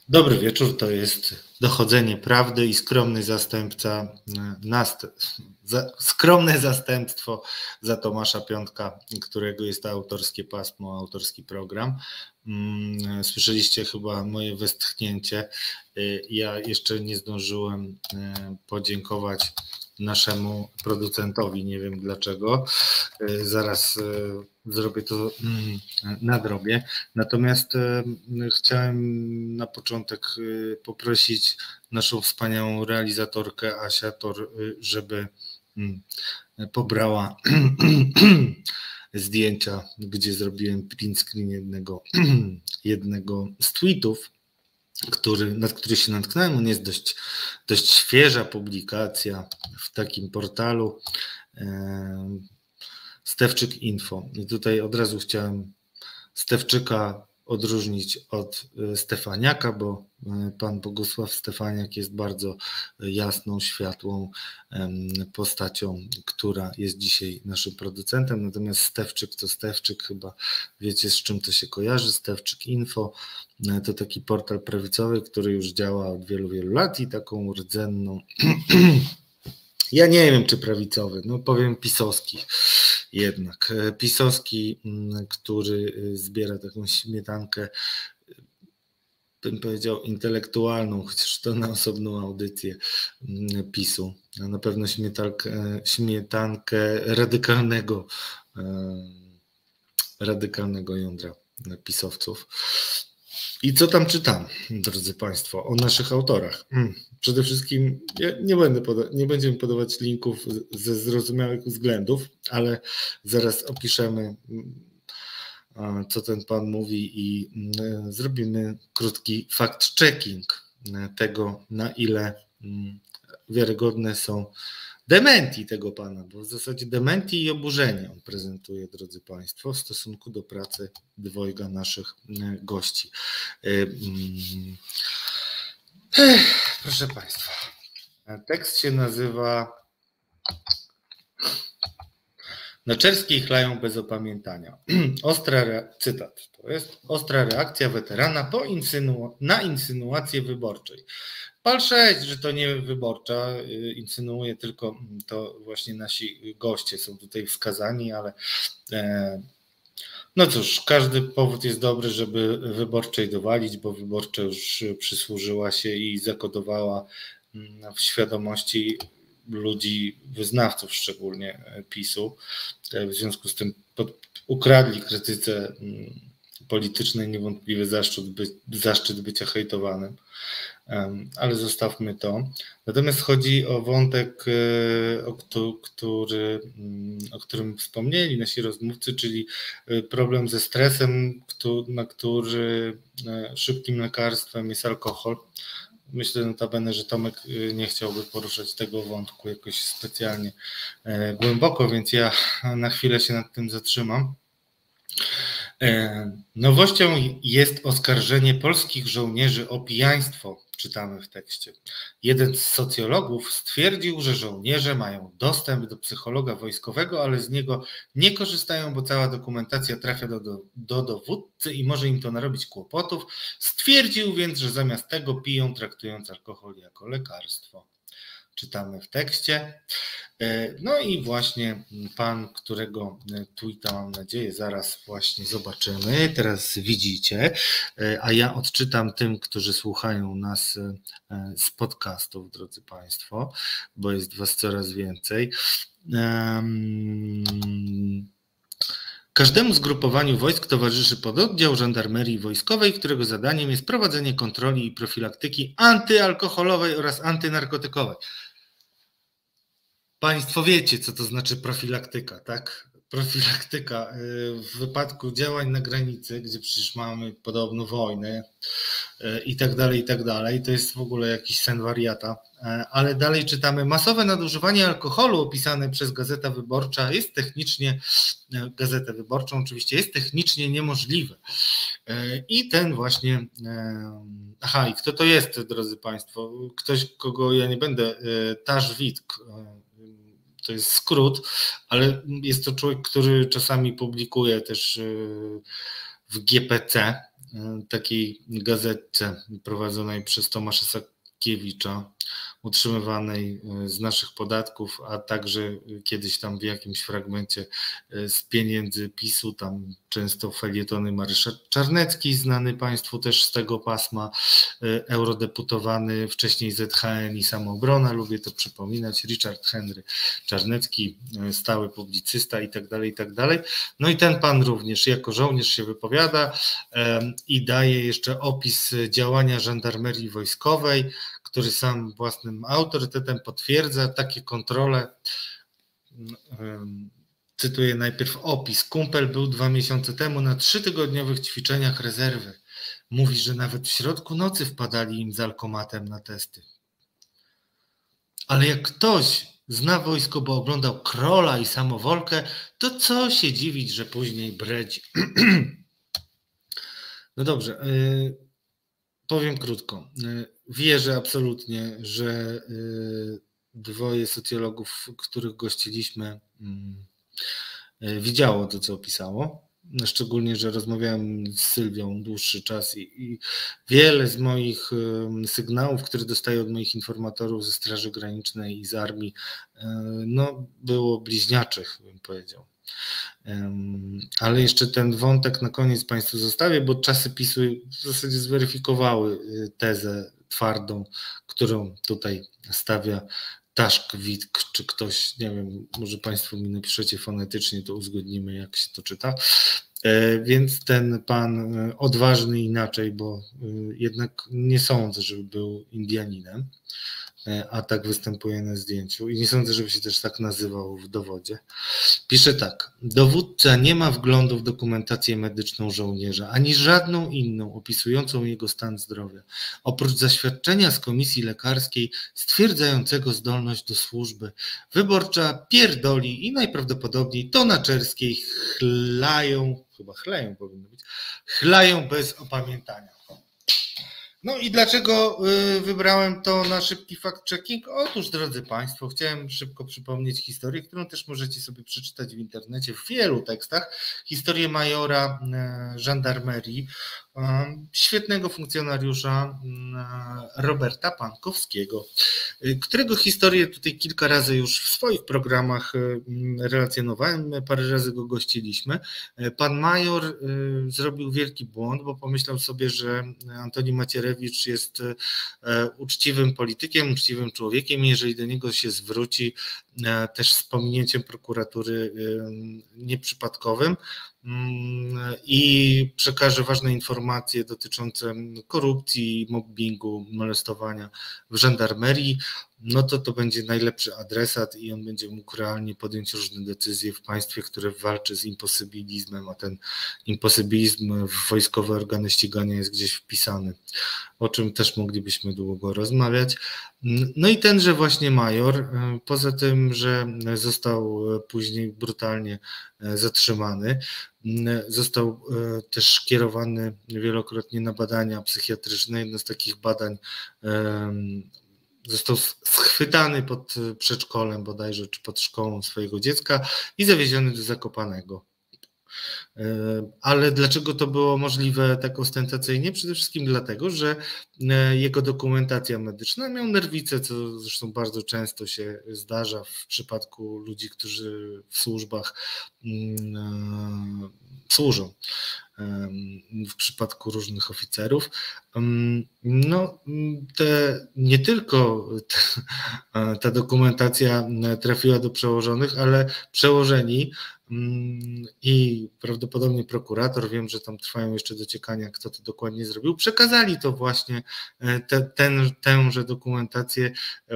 Speaker 2: Dobry wieczór, to jest Dochodzenie Prawdy i skromne zastępstwo za Tomasza Piątka, którego jest to autorskie pasmo, autorski program. Słyszeliście chyba moje westchnięcie. Ja jeszcze nie zdążyłem podziękować naszemu producentowi, nie wiem dlaczego. Zaraz zrobię to, nadrobię. Natomiast chciałem na początek poprosić naszą wspaniałą realizatorkę Asię Tor, żeby pobrała zdjęcia, gdzie zrobiłem print screen jednego z tweetów, nad który się natknąłem. On jest dość świeża publikacja w takim portalu Stefczyk Info. I tutaj od razu chciałem Stefczyka odróżnić od Stefaniaka, bo pan Bogusław Stefaniak jest bardzo jasną, światłą postacią, która jest dzisiaj naszym producentem, natomiast Stefczyk to Stefczyk, chyba wiecie, z czym to się kojarzy. Stefczyk Info to taki portal prawicowy, który już działa od wielu, wielu lat i taką rdzenną, ja nie wiem czy prawicowy, no powiem pisowski jednak, pisowski, który zbiera taką śmietankę, bym powiedział intelektualną, chociaż to na osobną audycję PiS-u, a na pewno śmietankę radykalnego jądra pisowców. I co tam czytam, drodzy Państwo, o naszych autorach? Przede wszystkim nie będziemy podawać linków ze zrozumiałych względów, ale zaraz opiszemy, co ten pan mówi i zrobimy krótki fact-checking tego, na ile wiarygodne są dementi tego pana, bo w zasadzie dementi i oburzenie on prezentuje, drodzy Państwo, w stosunku do pracy dwojga naszych gości. Proszę Państwa, tekst się nazywa Naczerskiej chlają bez opamiętania. Cytat, to jest ostra reakcja weterana na insynuację wyborczej. Pal 6, że to nie wyborcza, insynuuje tylko to właśnie nasi goście są tutaj wskazani, ale no cóż, każdy powód jest dobry, żeby wyborczej dowalić, bo wyborcza już przysłużyła się i zakodowała w świadomości ludzi, wyznawców szczególnie PiS-u. W związku z tym ukradli krytyce politycznej niewątpliwy zaszczyt bycia hejtowanym, ale zostawmy to. Natomiast chodzi o wątek, o którym wspomnieli nasi rozmówcy, czyli problem ze stresem, na który szybkim lekarstwem jest alkohol. Myślę notabene, że Tomek nie chciałby poruszać tego wątku jakoś specjalnie głęboko, więc ja na chwilę się nad tym zatrzymam. Nowością jest oskarżenie polskich żołnierzy o pijaństwo, czytamy w tekście. Jeden z socjologów stwierdził, że żołnierze mają dostęp do psychologa wojskowego, ale z niego nie korzystają, bo cała dokumentacja trafia do dowódcy i może im to narobić kłopotów. Stwierdził więc, że zamiast tego piją, traktując alkohol jako lekarstwo. Czytamy w tekście. No i właśnie pan, którego tweeta, mam nadzieję, zaraz właśnie zobaczymy, teraz widzicie, a ja odczytam tym, którzy słuchają nas z podcastów, drodzy Państwo, bo jest was coraz więcej. Każdemu zgrupowaniu wojsk towarzyszy pododdział żandarmerii wojskowej, którego zadaniem jest prowadzenie kontroli i profilaktyki antyalkoholowej oraz antynarkotykowej. Państwo wiecie, co to znaczy profilaktyka, tak? Profilaktyka w wypadku działań na granicy, gdzie przecież mamy podobno wojnę i tak dalej, to jest w ogóle jakiś sen wariata, ale dalej czytamy, masowe nadużywanie alkoholu opisane przez Gazetę Wyborczą jest technicznie niemożliwe. I ten właśnie, i kto to jest, drodzy Państwo? Ktoś, kogo ja nie będę, Tasz Witk, to jest skrót, ale jest to człowiek, który czasami publikuje też w GPC takiej gazetce prowadzonej przez Tomasza Sakiewicza, utrzymywanej z naszych podatków, a także kiedyś tam w jakimś fragmencie z pieniędzy PiS-u, tam często felietony Mariusz Czarnecki, znany Państwu też z tego pasma, eurodeputowany, wcześniej ZHN i Samoobrona, lubię to przypominać, Richard Henry Czarnecki, stały publicysta i tak dalej, i tak dalej. No i ten pan również jako żołnierz się wypowiada i daje jeszcze opis działania żandarmerii wojskowej, który sam własnym autorytetem potwierdza takie kontrole. Cytuję najpierw opis. Kumpel był 2 miesiące temu na 3-tygodniowych ćwiczeniach rezerwy. Mówi, że nawet w środku nocy wpadali im z alkomatem na testy. Ale jak ktoś zna wojsko, bo oglądał Krola i Samowolkę, to co się dziwić, że później bredzi. No dobrze, powiem krótko. Wierzę absolutnie, że dwoje socjologów, których gościliśmy, widziało to, co opisało. Szczególnie, że rozmawiałem z Sylwią dłuższy czas i wiele z moich sygnałów, które dostaję od moich informatorów ze Straży Granicznej i z armii, no, było bliźniaczych, bym powiedział. Ale jeszcze ten wątek na koniec Państwu zostawię, bo czasy PiS-u w zasadzie zweryfikowały tezę twardą, którą tutaj stawia Taszk-Witk, czy ktoś, nie wiem, może Państwo mi napiszecie fonetycznie, to uzgodnimy, jak się to czyta. Więc ten pan odważny inaczej, bo jednak nie sądzę, żeby był Indianinem, a tak występuje na zdjęciu i nie sądzę, żeby się też tak nazywał w dowodzie. Pisze tak: dowódca nie ma wglądu w dokumentację medyczną żołnierza, ani żadną inną opisującą jego stan zdrowia, oprócz zaświadczenia z komisji lekarskiej stwierdzającego zdolność do służby. Wyborcza pierdoli i najprawdopodobniej to na Czerskiej chlają, chyba chleją powinno być, chlają bez opamiętania. No i dlaczego wybrałem to na szybki fact-checking? Otóż, drodzy Państwo, chciałem szybko przypomnieć historię, którą też możecie sobie przeczytać w internecie w wielu tekstach. Historię majora żandarmerii, świetnego funkcjonariusza Roberta Pankowskiego, którego historię tutaj kilka razy już w swoich programach relacjonowałem, parę razy go gościliśmy. Pan major zrobił wielki błąd, bo pomyślał sobie, że Antoni Macierewicz jest uczciwym politykiem, uczciwym człowiekiem i jeżeli do niego się zwróci też z pominięciem prokuratury nieprzypadkowym i przekaże ważne informacje dotyczące korupcji, mobbingu, molestowania w żandarmerii, no to będzie najlepszy adresat i on będzie mógł realnie podjąć różne decyzje w państwie, które walczy z imposybilizmem, a ten imposybilizm w wojskowe organy ścigania jest gdzieś wpisany, o czym też moglibyśmy długo rozmawiać. No i tenże właśnie major, poza tym, że został później brutalnie zatrzymany, został też kierowany wielokrotnie na badania psychiatryczne. Jedno z takich badań został schwytany pod przedszkolem bodajże, czy pod szkołą swojego dziecka i zawieziony do Zakopanego. Ale dlaczego to było możliwe tak ostentacyjnie? Przede wszystkim dlatego, że jego dokumentacja medyczna miał nerwicę, co zresztą bardzo często się zdarza w przypadku ludzi, którzy w służbach służą, w przypadku różnych oficerów. No, nie tylko ta dokumentacja trafiła do przełożonych, ale przełożeni i prawdopodobnie prokurator, wiem, że tam trwają jeszcze dociekania, kto to dokładnie zrobił, przekazali to właśnie, tęże dokumentację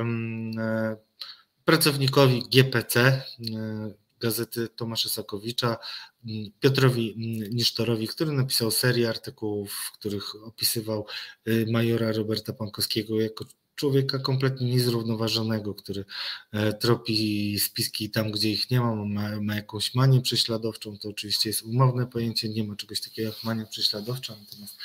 Speaker 2: pracownikowi GPC, gazety Tomasza Sakowicza, Piotrowi Nisztorowi, który napisał serię artykułów, w których opisywał majora Roberta Pankowskiego jako człowieka kompletnie niezrównoważonego, który tropi spiski tam, gdzie ich nie ma, ma jakąś manię prześladowczą. To oczywiście jest umowne pojęcie, nie ma czegoś takiego jak mania prześladowcza, natomiast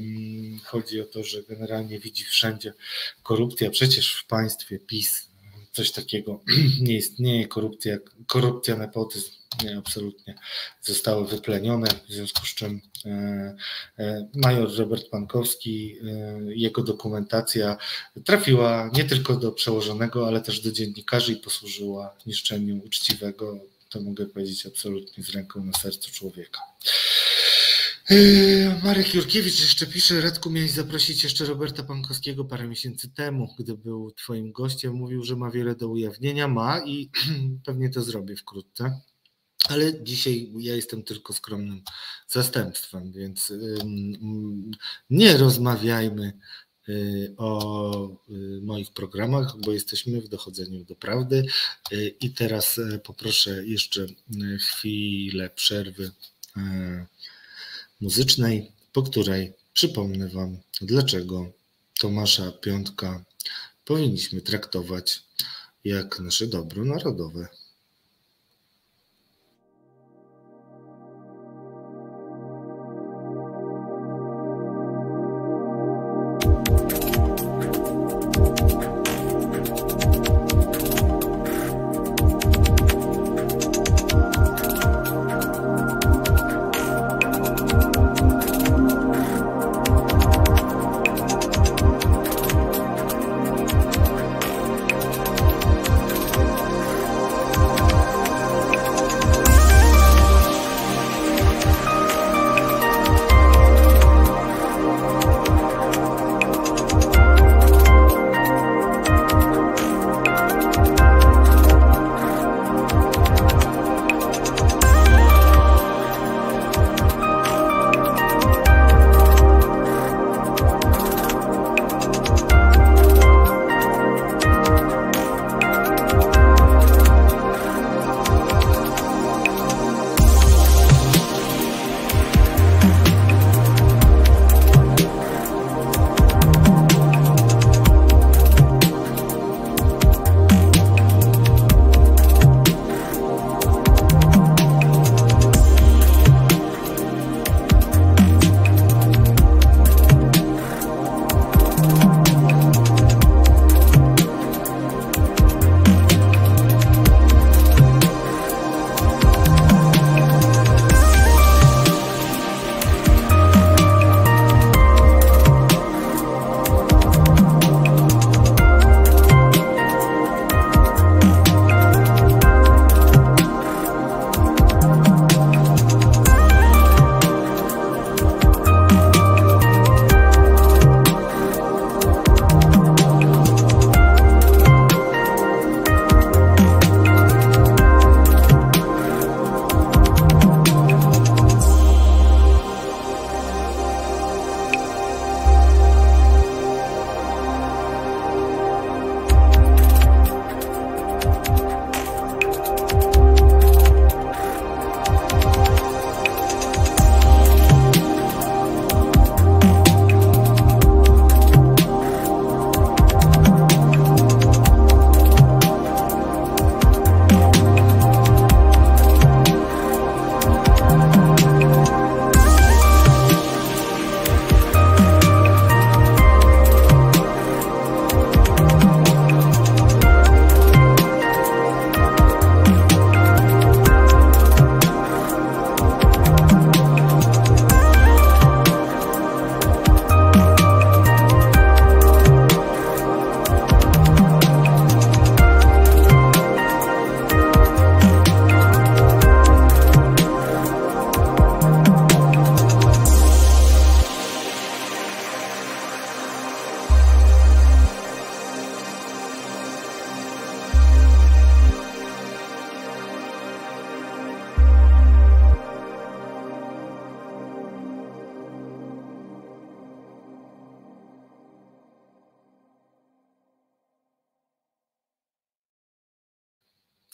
Speaker 2: chodzi o to, że generalnie widzi wszędzie korupcję, a przecież w państwie PiS coś takiego nie istnieje, korupcja, nepotyzm nie, absolutnie zostały wyplenione, w związku z czym major Robert Pankowski, jego dokumentacja trafiła nie tylko do przełożonego, ale też do dziennikarzy i posłużyła niszczeniu uczciwego, to mogę powiedzieć absolutnie z ręką na sercu człowieka. Marek Jurkiewicz jeszcze pisze: Radku, miałeś zaprosić jeszcze Roberta Pankowskiego parę miesięcy temu, gdy był twoim gościem, mówił, że ma wiele do ujawnienia, ma i pewnie to zrobię wkrótce, ale dzisiaj ja jestem tylko skromnym zastępstwem, więc nie rozmawiajmy o moich programach, bo jesteśmy w dochodzeniu do prawdy. I teraz poproszę jeszcze chwilę przerwy muzycznej, po której przypomnę wam, dlaczego Tomasza Piątka powinniśmy traktować jak nasze dobro narodowe.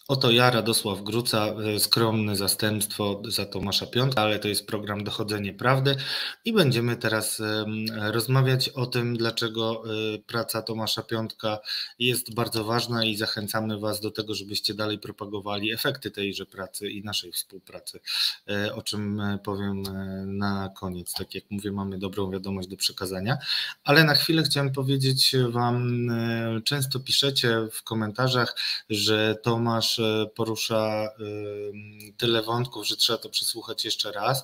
Speaker 2: Oto ja, Radosław Gruca, skromne zastępstwo za Tomasza Piątka, ale to jest program Dochodzenie Prawdy i będziemy teraz rozmawiać o tym, dlaczego praca Tomasza Piątka jest bardzo ważna i zachęcamy Was do tego, żebyście dalej propagowali efekty tejże pracy i naszej współpracy, o czym powiem na koniec. Tak jak mówię, mamy dobrą wiadomość do przekazania, ale na chwilę chciałem powiedzieć Wam, często piszecie w komentarzach, że Tomasz porusza tyle wątków, że trzeba to przesłuchać jeszcze raz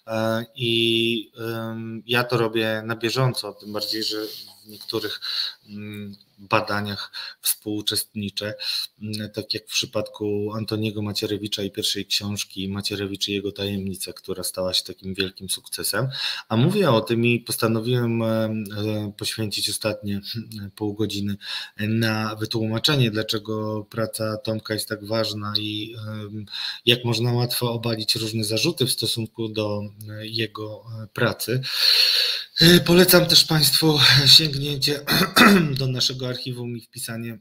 Speaker 2: i ja to robię na bieżąco, tym bardziej, że w niektórych badaniach współuczestniczę, tak jak w przypadku Antoniego Macierewicza i pierwszej książki Macierewicz i jego tajemnica, która stała się takim wielkim sukcesem, a mówię o tym i postanowiłem poświęcić ostatnie pół godziny na wytłumaczenie, dlaczego praca Tomka jest tak ważna i jak można łatwo obalić różne zarzuty w stosunku do jego pracy. Polecam też Państwu sięgnięcie do naszego archiwum i wpisanie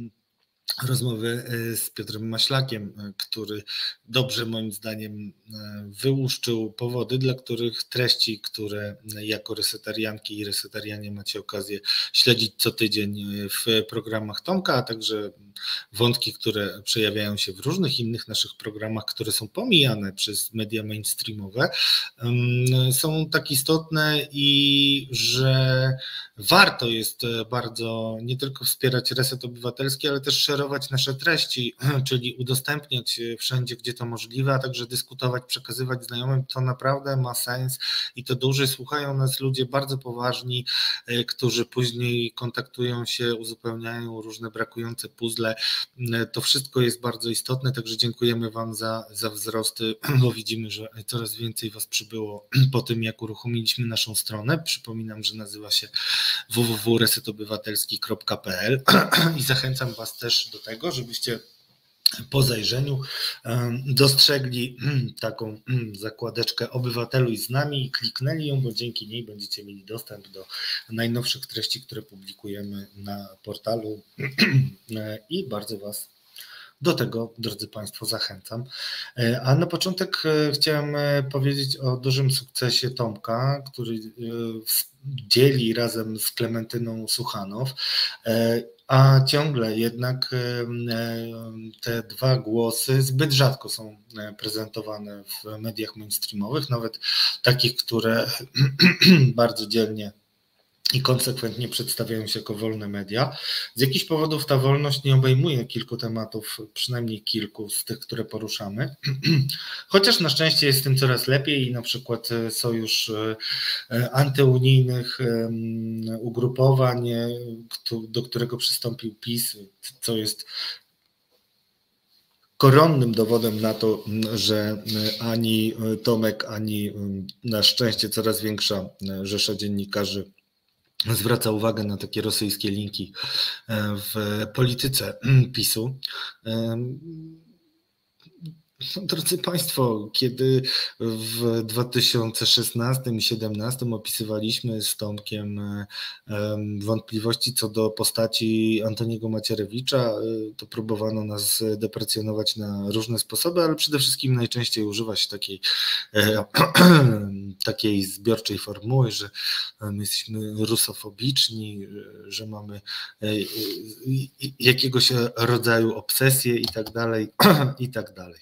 Speaker 2: rozmowy z Piotrem Maślakiem, który dobrze moim zdaniem wyłuszczył powody, dla których treści, które jako resetarianki i resetarianie macie okazję śledzić co tydzień w programach Tomka, a także wątki, które przejawiają się w różnych innych naszych programach, które są pomijane przez media mainstreamowe, są tak istotne i że warto jest bardzo nie tylko wspierać Reset Obywatelski, ale też szerować nasze treści, czyli udostępniać wszędzie, gdzie to możliwe, a także dyskutować, przekazywać znajomym. To naprawdę ma sens i to duży. Słuchają nas ludzie bardzo poważni, którzy później kontaktują się, uzupełniają różne brakujące puzzle. To wszystko jest bardzo istotne, także dziękujemy Wam za wzrosty, bo widzimy, że coraz więcej Was przybyło po tym, jak uruchomiliśmy naszą stronę. Przypominam, że nazywa się www.resetobywatelski.pl i zachęcam Was też do tego, żebyście po zajrzeniu dostrzegli taką zakładeczkę Obywateluj z nami i kliknęli ją, bo dzięki niej będziecie mieli dostęp do najnowszych treści, które publikujemy na portalu i bardzo Was do tego, drodzy Państwo, zachęcam. A na początek chciałem powiedzieć o dużym sukcesie Tomka, który dzieli razem z Klementyną Suchanow, a ciągle jednak te dwa głosy zbyt rzadko są prezentowane w mediach mainstreamowych, nawet takich, które bardzo dzielnie i konsekwentnie przedstawiają się jako wolne media. Z jakichś powodów ta wolność nie obejmuje kilku tematów, przynajmniej kilku z tych, które poruszamy, chociaż na szczęście jest z tym coraz lepiej i na przykład sojusz antyunijnych ugrupowań, do którego przystąpił PiS, co jest koronnym dowodem na to, że ani Tomek, ani na szczęście coraz większa rzesza dziennikarzy zwraca uwagę na takie rosyjskie linki w polityce PiS-u. Drodzy Państwo, kiedy w 2016 i 2017 opisywaliśmy z Tomkiem wątpliwości co do postaci Antoniego Macierewicza, to próbowano nas deprecjonować na różne sposoby, ale przede wszystkim najczęściej używa się takiej zbiorczej formuły, że my jesteśmy rusofobiczni, że mamy jakiegoś rodzaju obsesję i tak dalej, i tak dalej.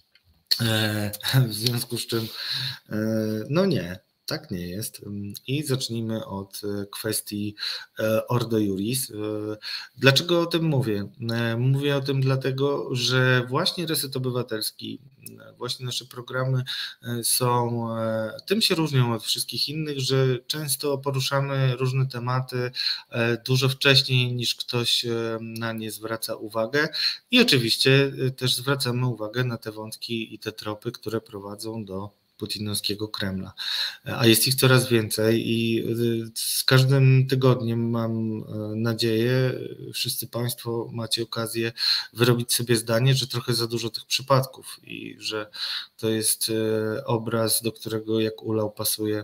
Speaker 2: W związku z czym, no nie, tak nie jest. I zacznijmy od kwestii Ordo Iuris. Dlaczego o tym mówię? Mówię o tym dlatego, że właśnie Reset Obywatelski, właśnie nasze programy tym się różnią od wszystkich innych, że często poruszamy różne tematy dużo wcześniej niż ktoś na nie zwraca uwagę i oczywiście też zwracamy uwagę na te wątki i te tropy, które prowadzą do putinowskiego Kremla. A jest ich coraz więcej i z każdym tygodniem mam nadzieję, wszyscy Państwo macie okazję wyrobić sobie zdanie, że trochę za dużo tych przypadków i że to jest obraz, do którego jak ulał pasuje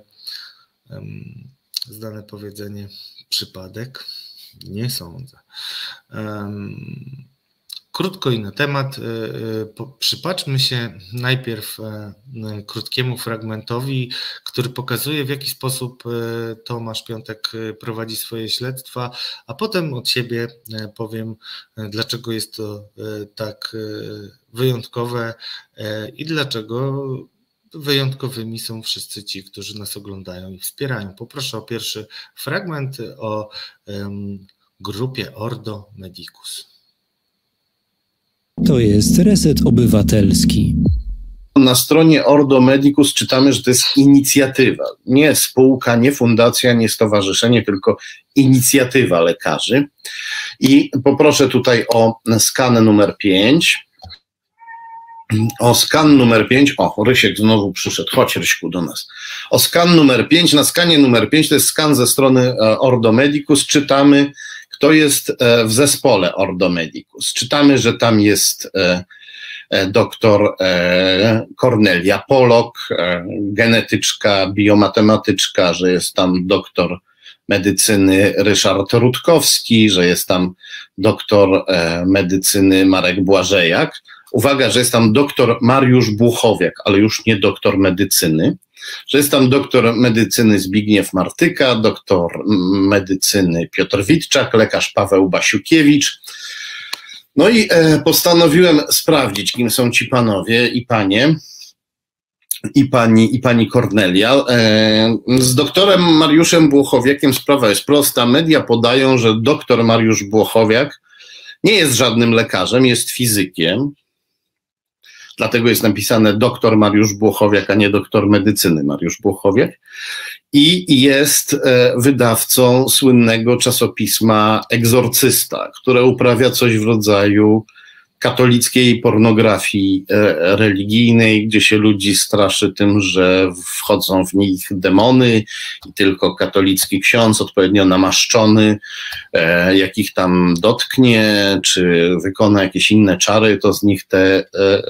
Speaker 2: znane powiedzenie przypadek. Nie sądzę. Krótko i na temat. Przypatrzmy się najpierw krótkiemu fragmentowi, który pokazuje, w jaki sposób Tomasz Piątek prowadzi swoje śledztwa, a potem od siebie powiem, dlaczego jest to tak wyjątkowe i dlaczego wyjątkowymi są wszyscy ci, którzy nas oglądają i wspierają. Poproszę o pierwszy fragment o grupie Ordo Medicus.
Speaker 5: To jest Reset Obywatelski.
Speaker 6: Na stronie Ordo Medicus czytamy, że to jest inicjatywa. Nie spółka, nie fundacja, nie stowarzyszenie, tylko inicjatywa lekarzy. I poproszę tutaj o skan numer 5. O skan numer 5. O, Rysiek znowu przyszedł. Chodź, Ryśku, do nas. O skan numer 5. Na skanie numer 5 to jest skan ze strony Ordo Medicus. Czytamy, kto jest w zespole Ordo Medicus. Czytamy, że tam jest doktor Kornelia Polok, genetyczka, biomatematyczka, że jest tam doktor medycyny Ryszard Rutkowski, że jest tam doktor medycyny Marek Błażejak. Uwaga, że jest tam doktor Mariusz Błuchowiak, ale już nie doktor medycyny, że jest tam doktor medycyny Zbigniew Martyka, doktor medycyny Piotr Witczak, lekarz Paweł Basiukiewicz. No i postanowiłem sprawdzić, kim są ci panowie i panie, i pani Kornelia. Z doktorem Mariuszem Błuchowiakiem sprawa jest prosta. Media podają, że doktor Mariusz Błuchowiak nie jest żadnym lekarzem, jest fizykiem. Dlatego jest napisane doktor Mariusz Błuchowiak, a nie doktor medycyny Mariusz Błuchowiak. I jest wydawcą słynnego czasopisma Egzorcysta, które uprawia coś w rodzaju katolickiej pornografii religijnej, gdzie się ludzi straszy tym, że wchodzą w nich demony i tylko katolicki ksiądz odpowiednio namaszczony, jak ich tam dotknie, czy wykona jakieś inne czary, to z nich te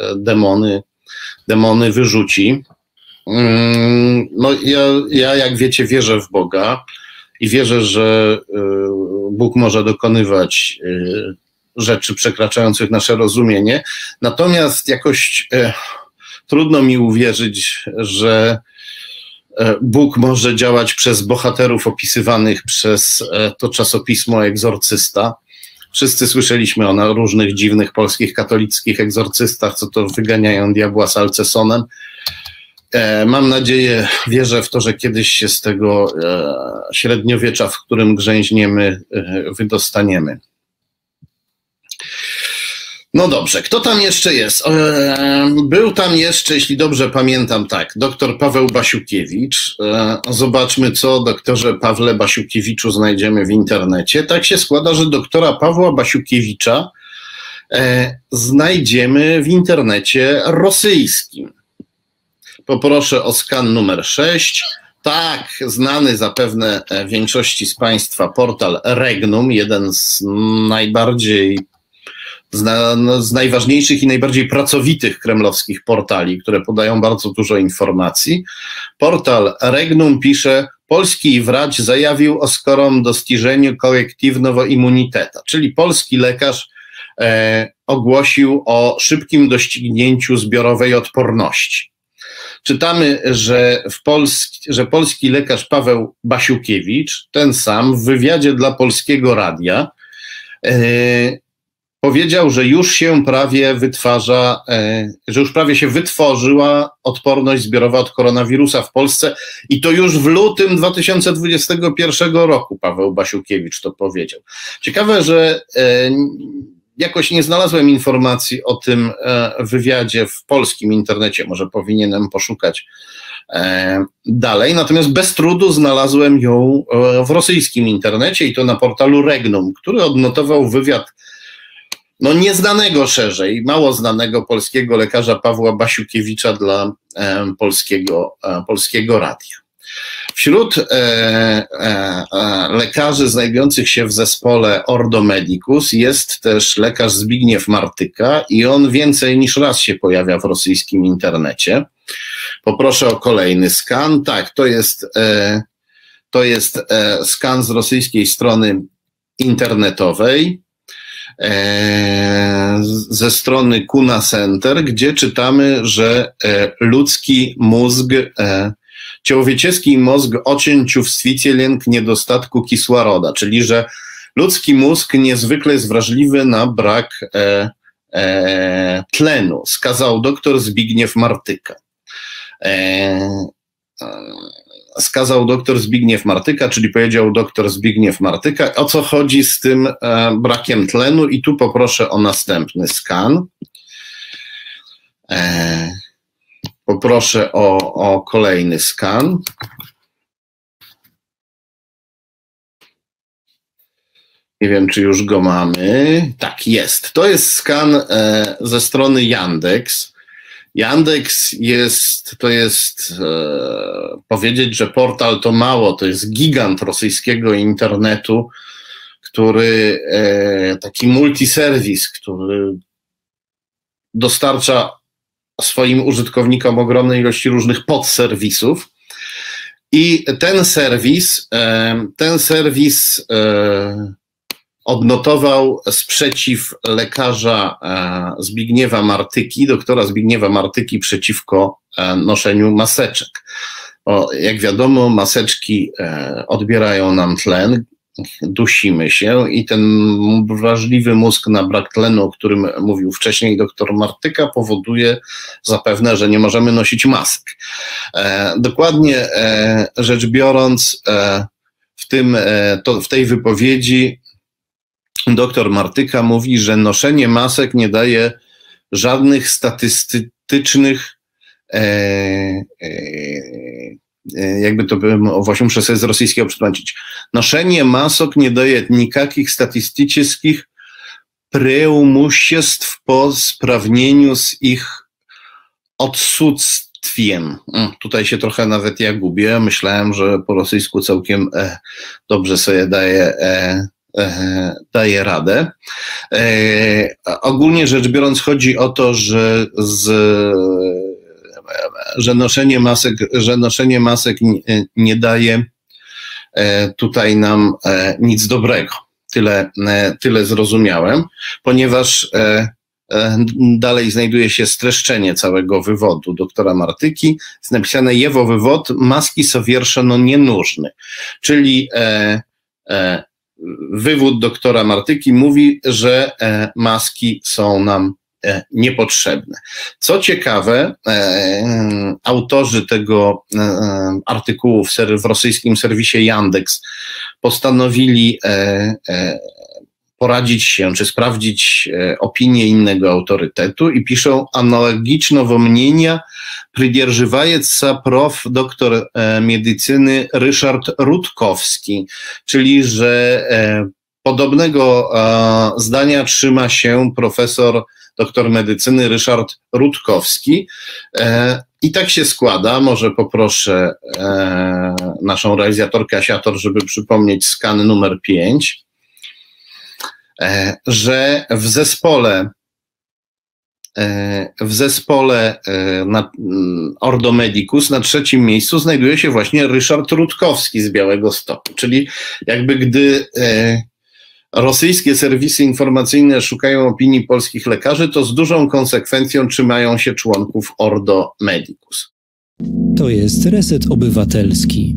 Speaker 6: demony wyrzuci. No ja jak wiecie, wierzę w Boga i wierzę, że Bóg może dokonywać rzeczy przekraczających nasze rozumienie, natomiast jakoś trudno mi uwierzyć, że Bóg może działać przez bohaterów opisywanych przez to czasopismo Egzorcysta. Wszyscy słyszeliśmy o różnych dziwnych polskich katolickich egzorcystach, co to wyganiają diabła z Alcesonem. Mam nadzieję, wierzę w to, że kiedyś się z tego średniowiecza, w którym grzęźniemy, wydostaniemy. No dobrze, kto tam jeszcze jest? Był tam jeszcze, jeśli dobrze pamiętam, tak, doktor Paweł Basiukiewicz. Zobaczmy, co o doktorze Pawle Basiukiewiczu znajdziemy w internecie. Tak się składa, że doktora Pawła Basiukiewicza znajdziemy w internecie rosyjskim. Poproszę o skan numer 6. Tak, znany zapewne większości z Państwa portal Regnum, jeden z najważniejszych i najbardziej pracowitych kremlowskich portali, które podają bardzo dużo informacji. Portal Regnum pisze: polski wracz zajawił o skorom dostiżeniu kolektywnego immuniteta, czyli polski lekarz ogłosił o szybkim doścignięciu zbiorowej odporności. Czytamy, że polski lekarz Paweł Basiukiewicz, ten sam, w wywiadzie dla Polskiego Radia powiedział, że już się prawie się wytworzyła odporność zbiorowa od koronawirusa w Polsce i to już w lutym 2021 roku Paweł Basiukiewicz to powiedział. Ciekawe, że jakoś nie znalazłem informacji o tym wywiadzie w polskim internecie, może powinienem poszukać dalej, natomiast bez trudu znalazłem ją w rosyjskim internecie i to na portalu Regnum, który odnotował wywiad nieznanego szerzej, mało znanego polskiego lekarza Pawła Basiukiewicza dla Polskiego Radia. Wśród lekarzy znajdujących się w zespole Ordo Medicus jest też lekarz Zbigniew Martyka i on więcej niż raz się pojawia w rosyjskim internecie. Poproszę o kolejny skan. Tak, to jest skan z rosyjskiej strony internetowej. ze strony Kuna Center, gdzie czytamy, że ludzki mózg, człowieczeski mózg ocięciówstwicie lęk niedostatku kisłaroda, czyli że ludzki mózg niezwykle jest wrażliwy na brak tlenu, skazał dr Zbigniew Martyka. Skazał dr Zbigniew Martyka, czyli powiedział dr Zbigniew Martyka, o co chodzi z tym brakiem tlenu, i tu poproszę o następny skan. Poproszę o kolejny skan. Nie wiem, czy już go mamy. Tak, jest. To jest skan ze strony Yandex. Yandex powiedzieć, że portal to mało, to jest gigant rosyjskiego internetu, który taki multiserwis, który dostarcza swoim użytkownikom ogromnej ilości różnych podserwisów. I ten serwis odnotował sprzeciw lekarza Zbigniewa Martyki, doktora Zbigniewa Martyki, przeciwko noszeniu maseczek. Bo jak wiadomo, maseczki odbierają nam tlen, dusimy się i ten wrażliwy mózg na brak tlenu, o którym mówił wcześniej dr Martyka, powoduje zapewne, że nie możemy nosić mask. Dokładnie rzecz biorąc, w tej wypowiedzi dr Martyka mówi, że noszenie masek nie daje żadnych statystycznych, jakby to właśnie muszę sobie z rosyjskiego przetłumaczyć. Noszenie masok nie daje никаких статистических преимуществ po sprawnieniu z ich odsudztwiem. Tutaj się trochę nawet ja gubię. Myślałem, że po rosyjsku całkiem dobrze sobie daje radę. Ogólnie rzecz biorąc chodzi o to, że noszenie masek nie daje tutaj nam nic dobrego. Tyle zrozumiałem, ponieważ dalej znajduje się streszczenie całego wywodu doktora Martyki. Jest napisane: jego wywód maski sowieszeno nienużny, czyli wywód doktora Martyki mówi, że maski są nam niepotrzebne. Co ciekawe, autorzy tego artykułu w rosyjskim serwisie Yandex postanowili poradzić się, czy sprawdzić opinię innego autorytetu i piszą: analogicznego мнения придерживается prof. Doktor medycyny Ryszard Rutkowski, czyli że podobnego zdania trzyma się profesor doktor medycyny Ryszard Rutkowski. I tak się składa, może poproszę naszą realizatorkę Asiator, żeby przypomnieć skan numer 5, że w zespole Ordo Medicus na 3. miejscu znajduje się właśnie Ryszard Rutkowski z Białegostoku, czyli jakby gdy rosyjskie serwisy informacyjne szukają opinii polskich lekarzy, to z dużą konsekwencją trzymają się członków Ordo Medicus.
Speaker 5: To jest Reset Obywatelski.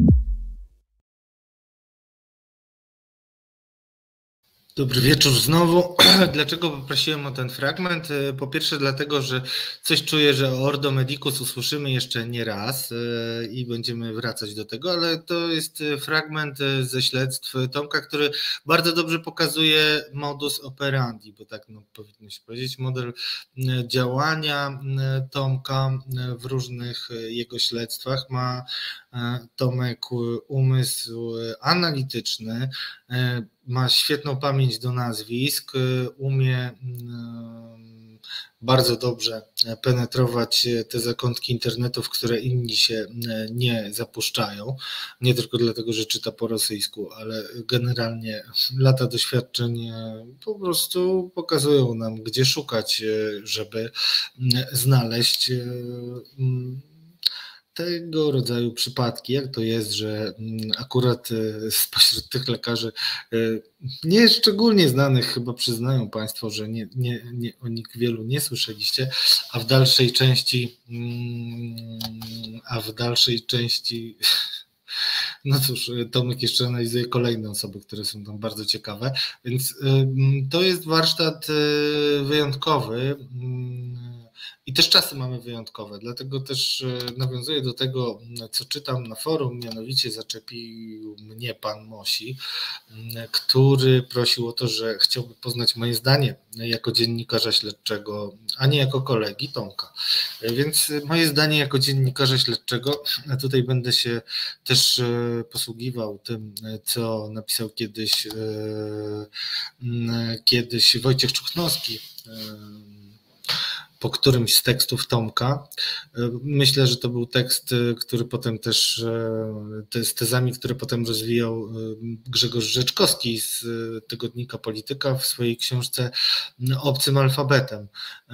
Speaker 2: Dobry wieczór znowu. Dlaczego poprosiłem o ten fragment? Po pierwsze dlatego, że coś czuję, że o Ordo Medicus usłyszymy jeszcze nie raz i będziemy wracać do tego, ale to jest fragment ze śledztw Tomka, który bardzo dobrze pokazuje modus operandi, bo tak powinno się powiedzieć, model działania Tomka w różnych jego śledztwach. Ma Tomek umysł analityczny, ma świetną pamięć do nazwisk, umie bardzo dobrze penetrować te zakątki internetu, w które inni się nie zapuszczają. Nie tylko dlatego, że czyta po rosyjsku, ale generalnie lata doświadczeń po prostu pokazują nam, gdzie szukać, żeby znaleźć tego rodzaju przypadki, jak to jest, że akurat spośród tych lekarzy nie szczególnie znanych, chyba przyznają Państwo, że o nich wielu nie słyszeliście, a w dalszej części no cóż, Tomek jeszcze analizuje kolejne osoby, które są tam bardzo ciekawe, więc to jest warsztat wyjątkowy i też czasy mamy wyjątkowe, dlatego też nawiązuję do tego, co czytam na forum, mianowicie zaczepił mnie pan Mosi, który prosił o to, że chciałby poznać moje zdanie jako dziennikarza śledczego, a nie jako kolegi Tomka. Więc moje zdanie jako dziennikarza śledczego, a tutaj będę się też posługiwał tym, co napisał kiedyś Wojciech Czuchnowski po którymś z tekstów Tomka. Myślę, że to był tekst, który potem też, z tezami, które potem rozwijał Grzegorz Rzeczkowski z tygodnika Polityka w swojej książce Obcym alfabetem.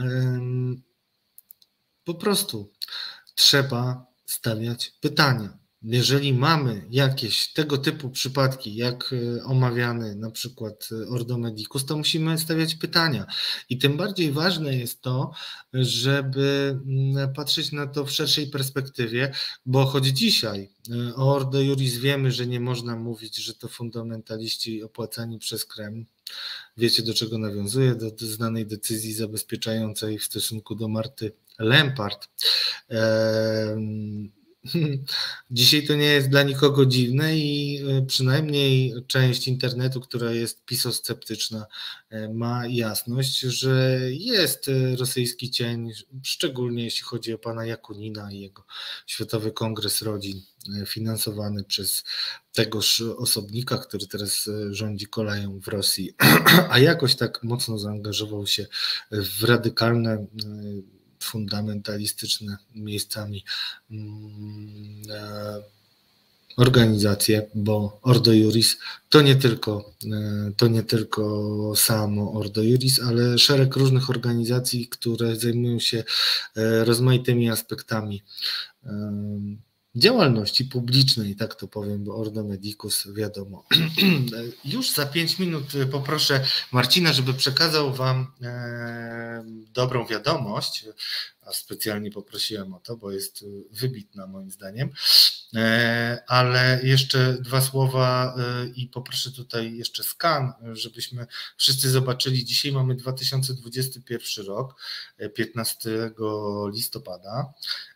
Speaker 2: Po prostu trzeba stawiać pytania. Jeżeli mamy jakieś tego typu przypadki, jak omawiany na przykład Ordo Medicus, to musimy stawiać pytania. I tym bardziej ważne jest to, żeby patrzeć na to w szerszej perspektywie, bo choć dzisiaj o Ordo Iuris wiemy, że nie można mówić, że to fundamentaliści opłacani przez Kreml. Wiecie, do czego nawiązuję? Do znanej decyzji zabezpieczającej w stosunku do Marty Lempart. Dzisiaj to nie jest dla nikogo dziwne i przynajmniej część internetu, która jest pisosceptyczna, ma jasność, że jest rosyjski cień, szczególnie jeśli chodzi o pana Jakunina i jego Światowy Kongres Rodzin, finansowany przez tegoż osobnika, który teraz rządzi koleją w Rosji, a jakoś tak mocno zaangażował się w radykalne, fundamentalistyczne miejscami organizacje, bo Ordo Iuris to nie tylko samo Ordo Iuris, ale szereg różnych organizacji, które zajmują się rozmaitymi aspektami działalności publicznej, tak to powiem, bo Ordo Medicus wiadomo. Już za 5 minut poproszę Marcina, żeby przekazał Wam dobrą wiadomość, a specjalnie poprosiłem o to, bo jest wybitna moim zdaniem, ale jeszcze 2 słowa i poproszę tutaj jeszcze skan, żebyśmy wszyscy zobaczyli. Dzisiaj mamy 2021 rok, 15 listopada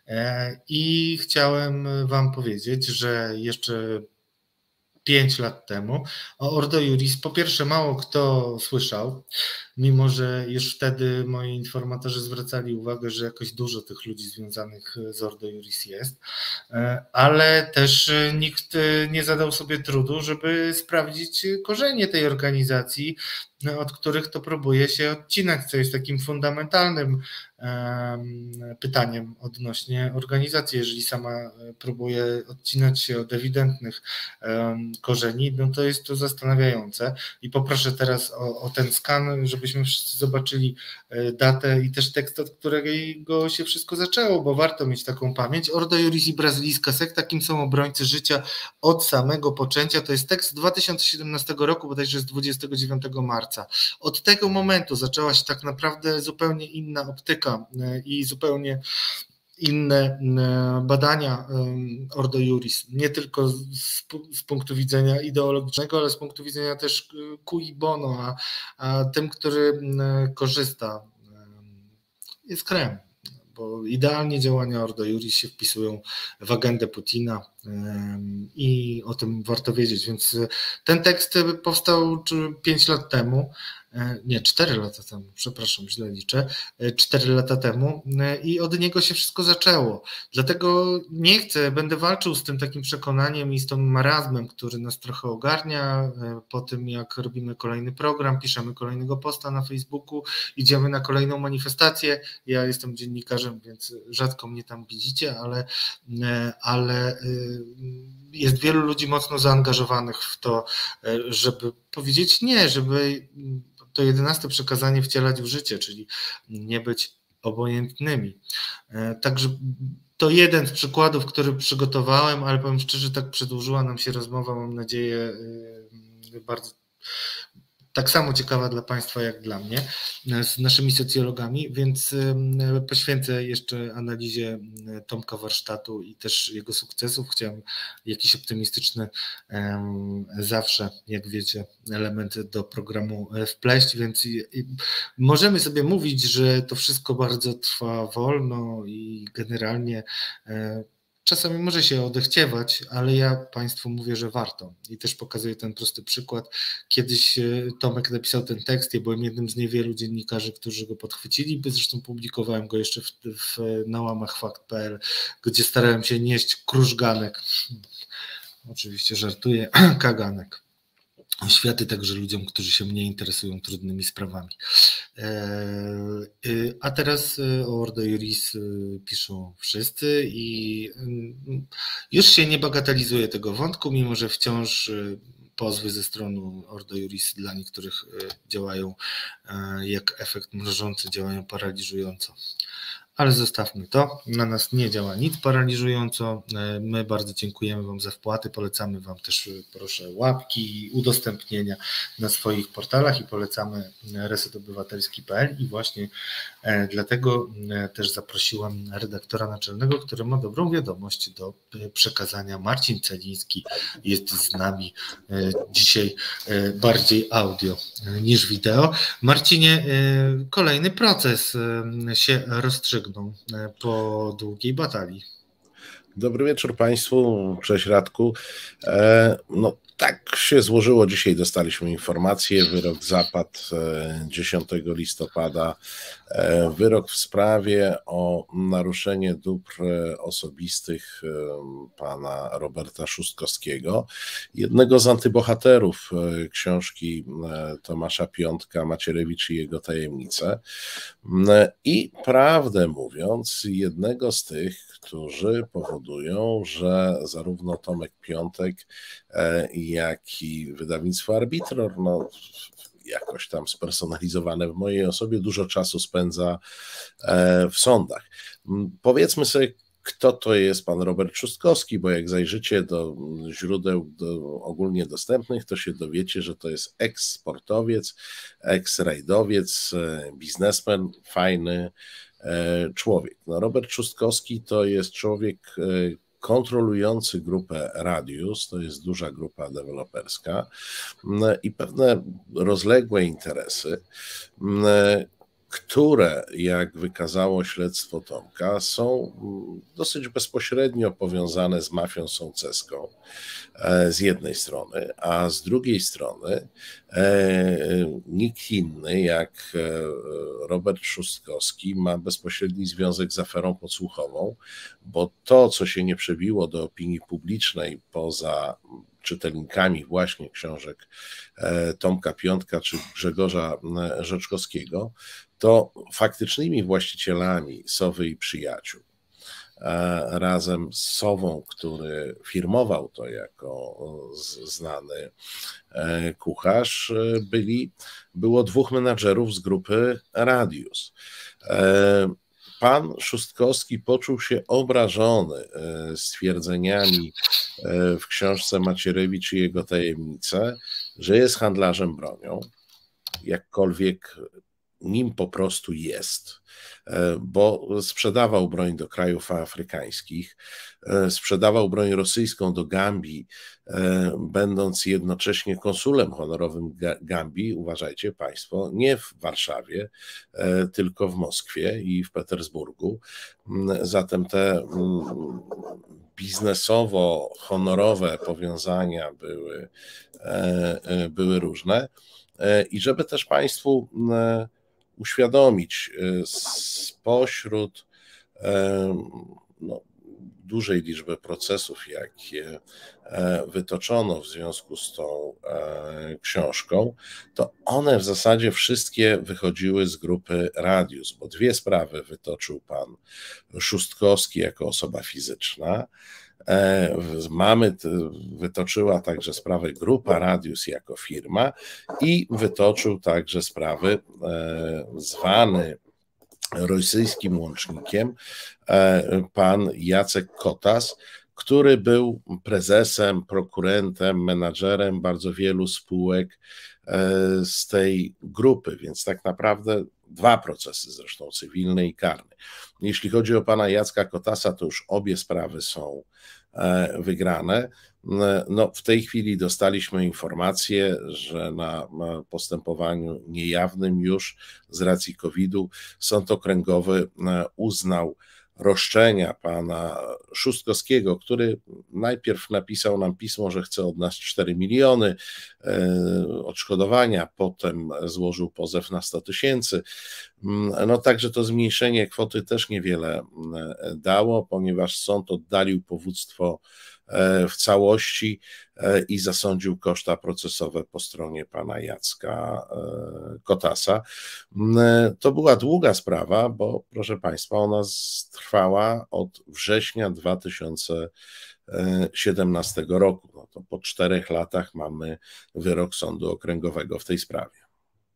Speaker 2: i chciałem Wam powiedzieć, że jeszcze 5 lat temu o Ordo Iuris po pierwsze mało kto słyszał, mimo że już wtedy moi informatorzy zwracali uwagę, że jakoś dużo tych ludzi związanych z Ordo Iuris jest, ale też nikt nie zadał sobie trudu, żeby sprawdzić korzenie tej organizacji, od których to próbuje się odcinać, co jest takim fundamentalnym pytaniem odnośnie organizacji. Jeżeli sama próbuje odcinać się od ewidentnych korzeni, no to jest to zastanawiające. I poproszę teraz o ten skan, żebyśmy wszyscy zobaczyli datę i też tekst, od którego się wszystko zaczęło, bo warto mieć taką pamięć. Ordo Iuris i brazylijska sekta, kim są obrońcy życia od samego poczęcia. To jest tekst 2017 roku, bodajże z 29 marca. Od tego momentu zaczęła się tak naprawdę zupełnie inna optyka i zupełnie inne badania Ordo Iuris, nie tylko z punktu widzenia ideologicznego, ale z punktu widzenia też cui bono, a tym, który korzysta, jest Kreml, bo idealnie działania Ordo Iuris się wpisują w agendę Putina i o tym warto wiedzieć, więc ten tekst powstał 5 lat temu, nie, 4 lata temu, przepraszam, źle liczę, 4 lata temu i od niego się wszystko zaczęło. Dlatego nie chcę, będę walczył z tym takim przekonaniem i z tym marazmem, który nas trochę ogarnia po tym, jak robimy kolejny program, piszemy kolejnego posta na Facebooku, idziemy na kolejną manifestację. Ja jestem dziennikarzem, więc rzadko mnie tam widzicie, ale jest wielu ludzi mocno zaangażowanych w to, żeby powiedzieć nie, żeby to 11 przekazanie wcielać w życie, czyli nie być obojętnymi. Także To jeden z przykładów, który przygotowałem, ale powiem szczerze, tak przedłużyła nam się rozmowa, mam nadzieję, bardzo tak samo ciekawa dla Państwa jak dla mnie, z naszymi socjologami, więc poświęcę jeszcze analizie Tomka warsztatu i też jego sukcesów. Chciałem jakiś optymistyczny zawsze, jak wiecie, element do programu wpleść, więc możemy sobie mówić, że to wszystko bardzo trwa wolno i generalnie czasami może się odechciewać, ale ja Państwu mówię, że warto i też pokazuję ten prosty przykład. Kiedyś Tomek napisał ten tekst, ja byłem jednym z niewielu dziennikarzy, którzy go podchwycili, zresztą publikowałem go jeszcze na łamach fakt.pl, gdzie starałem się nieść krużganek, oczywiście żartuję, kaganek. Oświaty także ludziom, którzy się mniej interesują trudnymi sprawami. A teraz o Ordo Iuris piszą wszyscy i już się nie bagatelizuje tego wątku, mimo że wciąż pozwy ze strony Ordo Iuris dla niektórych działają jak efekt mrożący, działają paraliżująco. Ale zostawmy to, na nas nie działa nic paraliżująco, my bardzo dziękujemy Wam za wpłaty, polecamy Wam też, proszę, łapki, udostępnienia na swoich portalach i polecamy resetobywatelski.pl i właśnie dlatego też zaprosiłam redaktora naczelnego, który ma dobrą wiadomość do przekazania. Marcin Celiński jest z nami dzisiaj bardziej audio niż wideo. Marcinie, kolejny proces się rozstrzygnął po długiej batalii.
Speaker 7: Dobry wieczór Państwu, cześć Radku. No tak się złożyło, dzisiaj dostaliśmy informację, wyrok zapadł 10 listopada, wyrok w sprawie o naruszenie dóbr osobistych pana Roberta Szóstkowskiego, jednego z antybohaterów książki Tomasza Piątka, Macierewicz i jego tajemnice i prawdę mówiąc jednego z tych, którzy powodują, że zarówno Tomek Piątek, jak i wydawnictwo Arbitror, no jakoś tam spersonalizowane w mojej osobie, dużo czasu spędza w sądach. Powiedzmy sobie, kto to jest pan Robert Szóstkowski, bo jak zajrzycie do źródeł ogólnie dostępnych, to się dowiecie, że to jest eks-sportowiec, eks-rajdowiec, biznesmen, fajny człowiek. No, Robert Szóstkowski to jest człowiek kontrolujący grupę Radius, to jest duża grupa deweloperska i pewne rozległe interesy, które, jak wykazało śledztwo Tomka, są dosyć bezpośrednio powiązane z mafią sołceską z jednej strony, a z drugiej strony nikt inny jak Robert Szóstkowski ma bezpośredni związek z aferą podsłuchową, bo to, co się nie przebiło do opinii publicznej poza czytelnikami właśnie książek Tomka Piątka czy Grzegorza Rzeczkowskiego, to faktycznymi właścicielami Sowy i Przyjaciół, razem z Sową, który firmował to jako znany kucharz, było dwóch menadżerów z grupy Radius. Pan Szóstkowski poczuł się obrażony stwierdzeniami w książce Macierewicz i jego tajemnice, że jest handlarzem bronią, jakkolwiek nim po prostu jest, bo sprzedawał broń do krajów afrykańskich, sprzedawał broń rosyjską do Gambii, będąc jednocześnie konsulem honorowym Gambii, uważajcie Państwo, nie w Warszawie, tylko w Moskwie i w Petersburgu. Zatem te biznesowo-honorowe powiązania były różne. I żeby też Państwu uświadomić, spośród dużej liczby procesów, jakie wytoczono w związku z tą książką, to one w zasadzie wszystkie wychodziły z grupy Radius, bo dwie sprawy wytoczył pan Szóstkowski jako osoba fizyczna. Wytoczyła także sprawę grupa Radius jako firma i wytoczył także sprawy zwany rosyjskim łącznikiem, pan Jacek Kotas, który był prezesem, prokurentem, menadżerem bardzo wielu spółek z tej grupy, więc tak naprawdę 2 procesy zresztą, cywilny i karny. Jeśli chodzi o pana Jacka Kotasa, to już obie sprawy są wygrane. No, w tej chwili dostaliśmy informację, że na postępowaniu niejawnym już z racji COVID-u Sąd Okręgowy uznał roszczenia pana Szóstkowskiego, który najpierw napisał nam pismo, że chce od nas 4 miliony odszkodowania, potem złożył pozew na 100 000. No także to zmniejszenie kwoty też niewiele dało, ponieważ sąd oddalił powództwo w całości i zasądził koszta procesowe po stronie pana Jacka Kotasa. To była długa sprawa, bo proszę państwa, ona trwała od września 2017 roku. No to po 4 latach mamy wyrok Sądu Okręgowego w tej sprawie.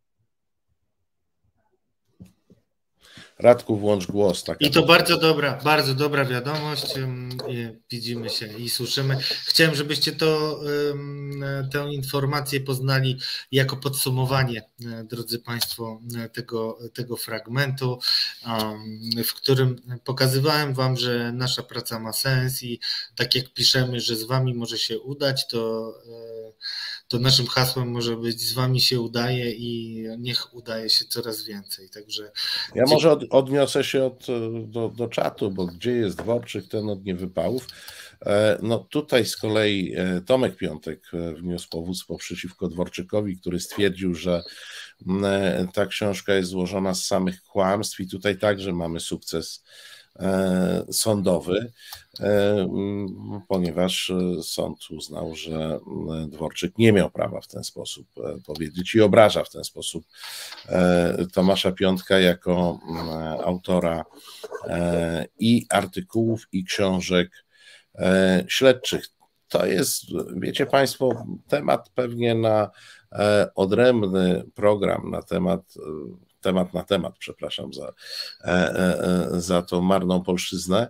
Speaker 7: Radku, włącz głos.
Speaker 2: I to bardzo dobra wiadomość. Widzimy się i słyszymy. Chciałem, żebyście tę informację poznali jako podsumowanie, drodzy Państwo, tego fragmentu, w którym pokazywałem Wam, że nasza praca ma sens i tak jak piszemy, że z Wami może się udać, to naszym hasłem może być z Wami się udaje i niech udaje się coraz więcej. Także
Speaker 7: ja może odniosę się do czatu, bo gdzie jest Dworczyk, ten od niewypałów. No tutaj z kolei Tomek Piątek wniósł powództwo przeciwko Dworczykowi, który stwierdził, że ta książka jest złożona z samych kłamstw i tutaj także mamy sukces sądowy, ponieważ sąd uznał, że Dworczyk nie miał prawa w ten sposób powiedzieć i obraża w ten sposób Tomasza Piątka jako autora i artykułów, i książek śledczych. To jest, wiecie Państwo, temat pewnie na odrębny program na temat, przepraszam za tą marną polszczyznę,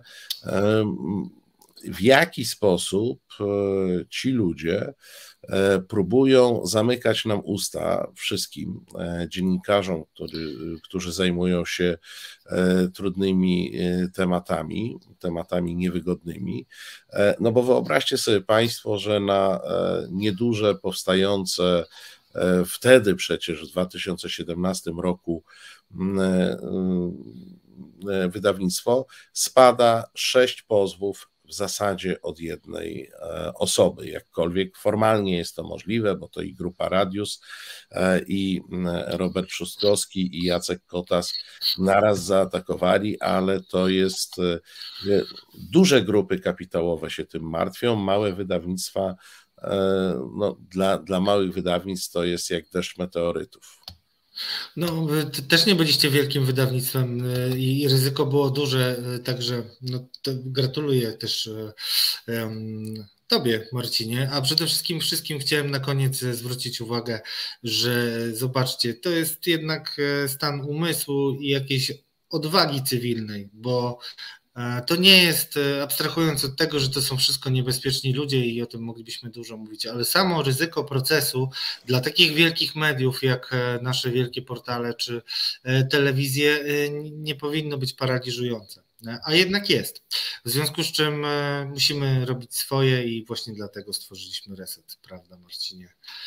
Speaker 7: w jaki sposób ci ludzie próbują zamykać nam usta wszystkim dziennikarzom, którzy zajmują się trudnymi tematami niewygodnymi. No bo wyobraźcie sobie Państwo, że na nieduże powstające wtedy przecież w 2017 roku wydawnictwo spada 6 pozwów w zasadzie od jednej osoby. Jakkolwiek formalnie jest to możliwe, bo to i Grupa Radius, i Robert Szóstkowski, i Jacek Kotas naraz zaatakowali, ale to jest duże grupy kapitałowe się tym martwią, małe wydawnictwa. No, dla małych wydawnictw to jest jak deszcz meteorytów.
Speaker 2: No, też nie byliście wielkim wydawnictwem i ryzyko było duże, także no, gratuluję też Tobie, Marcinie, a przede wszystkim chciałem na koniec zwrócić uwagę, że zobaczcie, to jest jednak stan umysłu i jakiejś odwagi cywilnej, bo to nie jest, abstrahując od tego, że to są wszystko niebezpieczni ludzie i o tym moglibyśmy dużo mówić, ale samo ryzyko procesu dla takich wielkich mediów jak nasze wielkie portale czy telewizje nie powinno być paraliżujące, a jednak jest. W związku z czym musimy robić swoje i właśnie dlatego stworzyliśmy Reset, prawda, Marcinie?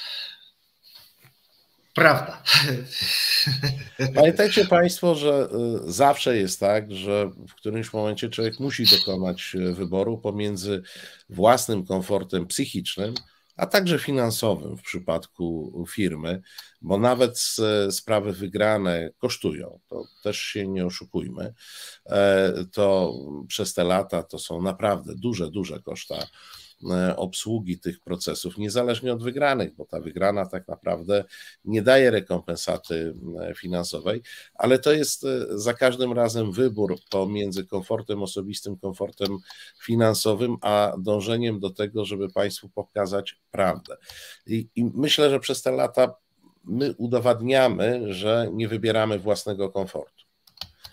Speaker 2: Prawda.
Speaker 7: Pamiętajcie Państwo, że zawsze jest tak, że w którymś momencie człowiek musi dokonać wyboru pomiędzy własnym komfortem psychicznym, a także finansowym w przypadku firmy, bo nawet sprawy wygrane kosztują, to też się nie oszukujmy. To przez te lata to są naprawdę duże koszta obsługi tych procesów, niezależnie od wygranych, bo ta wygrana tak naprawdę nie daje rekompensaty finansowej, ale to jest za każdym razem wybór pomiędzy komfortem osobistym, komfortem finansowym, a dążeniem do tego, żeby Państwu pokazać prawdę. I myślę, że przez te lata my udowadniamy, że nie wybieramy własnego komfortu.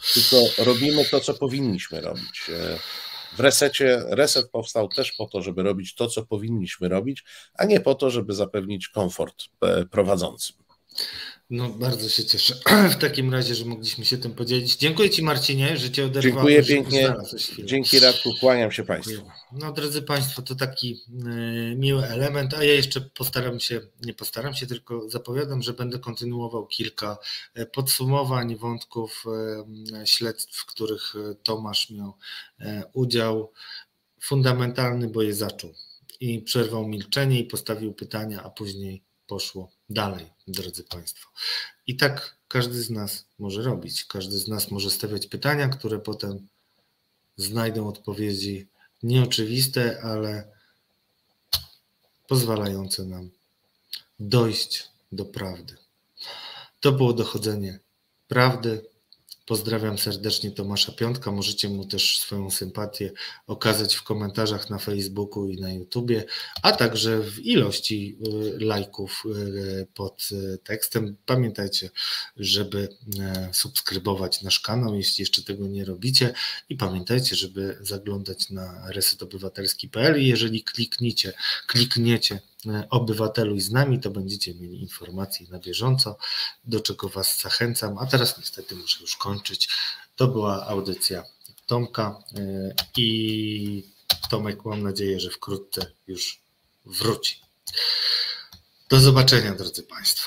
Speaker 7: tylko robimy to, co powinniśmy robić. W resecie, reset powstał też po to, żeby robić to, co powinniśmy robić, a nie po to, żeby zapewnić komfort prowadzącym.
Speaker 2: No, bardzo się cieszę w takim razie, że mogliśmy się tym podzielić. Dziękuję Ci, Marcinie, że Cię oderwałem.
Speaker 7: Dziękuję pięknie. Dzięki, Radku, kłaniam się Państwu.
Speaker 2: No, drodzy Państwo, to taki miły element, a ja jeszcze tylko zapowiadam, że będę kontynuował kilka podsumowań, wątków, śledztw, w których Tomasz miał udział. Fundamentalny, bo je zaczął i przerwał milczenie i postawił pytania, a później poszło dalej, drodzy Państwo. I tak każdy z nas może robić. Każdy z nas może stawiać pytania, które potem znajdą odpowiedzi nieoczywiste, ale pozwalające nam dojść do prawdy. To było dochodzenie prawdy. Pozdrawiam serdecznie Tomasza Piątka. Możecie mu też swoją sympatię okazać w komentarzach na Facebooku i na YouTubie, a także w ilości lajków pod tekstem. Pamiętajcie, żeby subskrybować nasz kanał, jeśli jeszcze tego nie robicie, i pamiętajcie, żeby zaglądać na resetobywatelski.pl i jeżeli klikniecie obywateluj z nami, to będziecie mieli informacje na bieżąco, do czego Was zachęcam. A teraz niestety muszę już kończyć. To była audycja Tomka i Tomek, mam nadzieję, że wkrótce już wróci. Do zobaczenia, drodzy Państwo.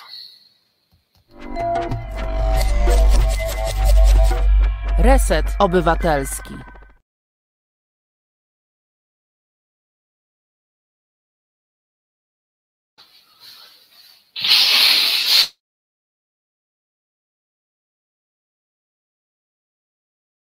Speaker 1: Reset Obywatelski.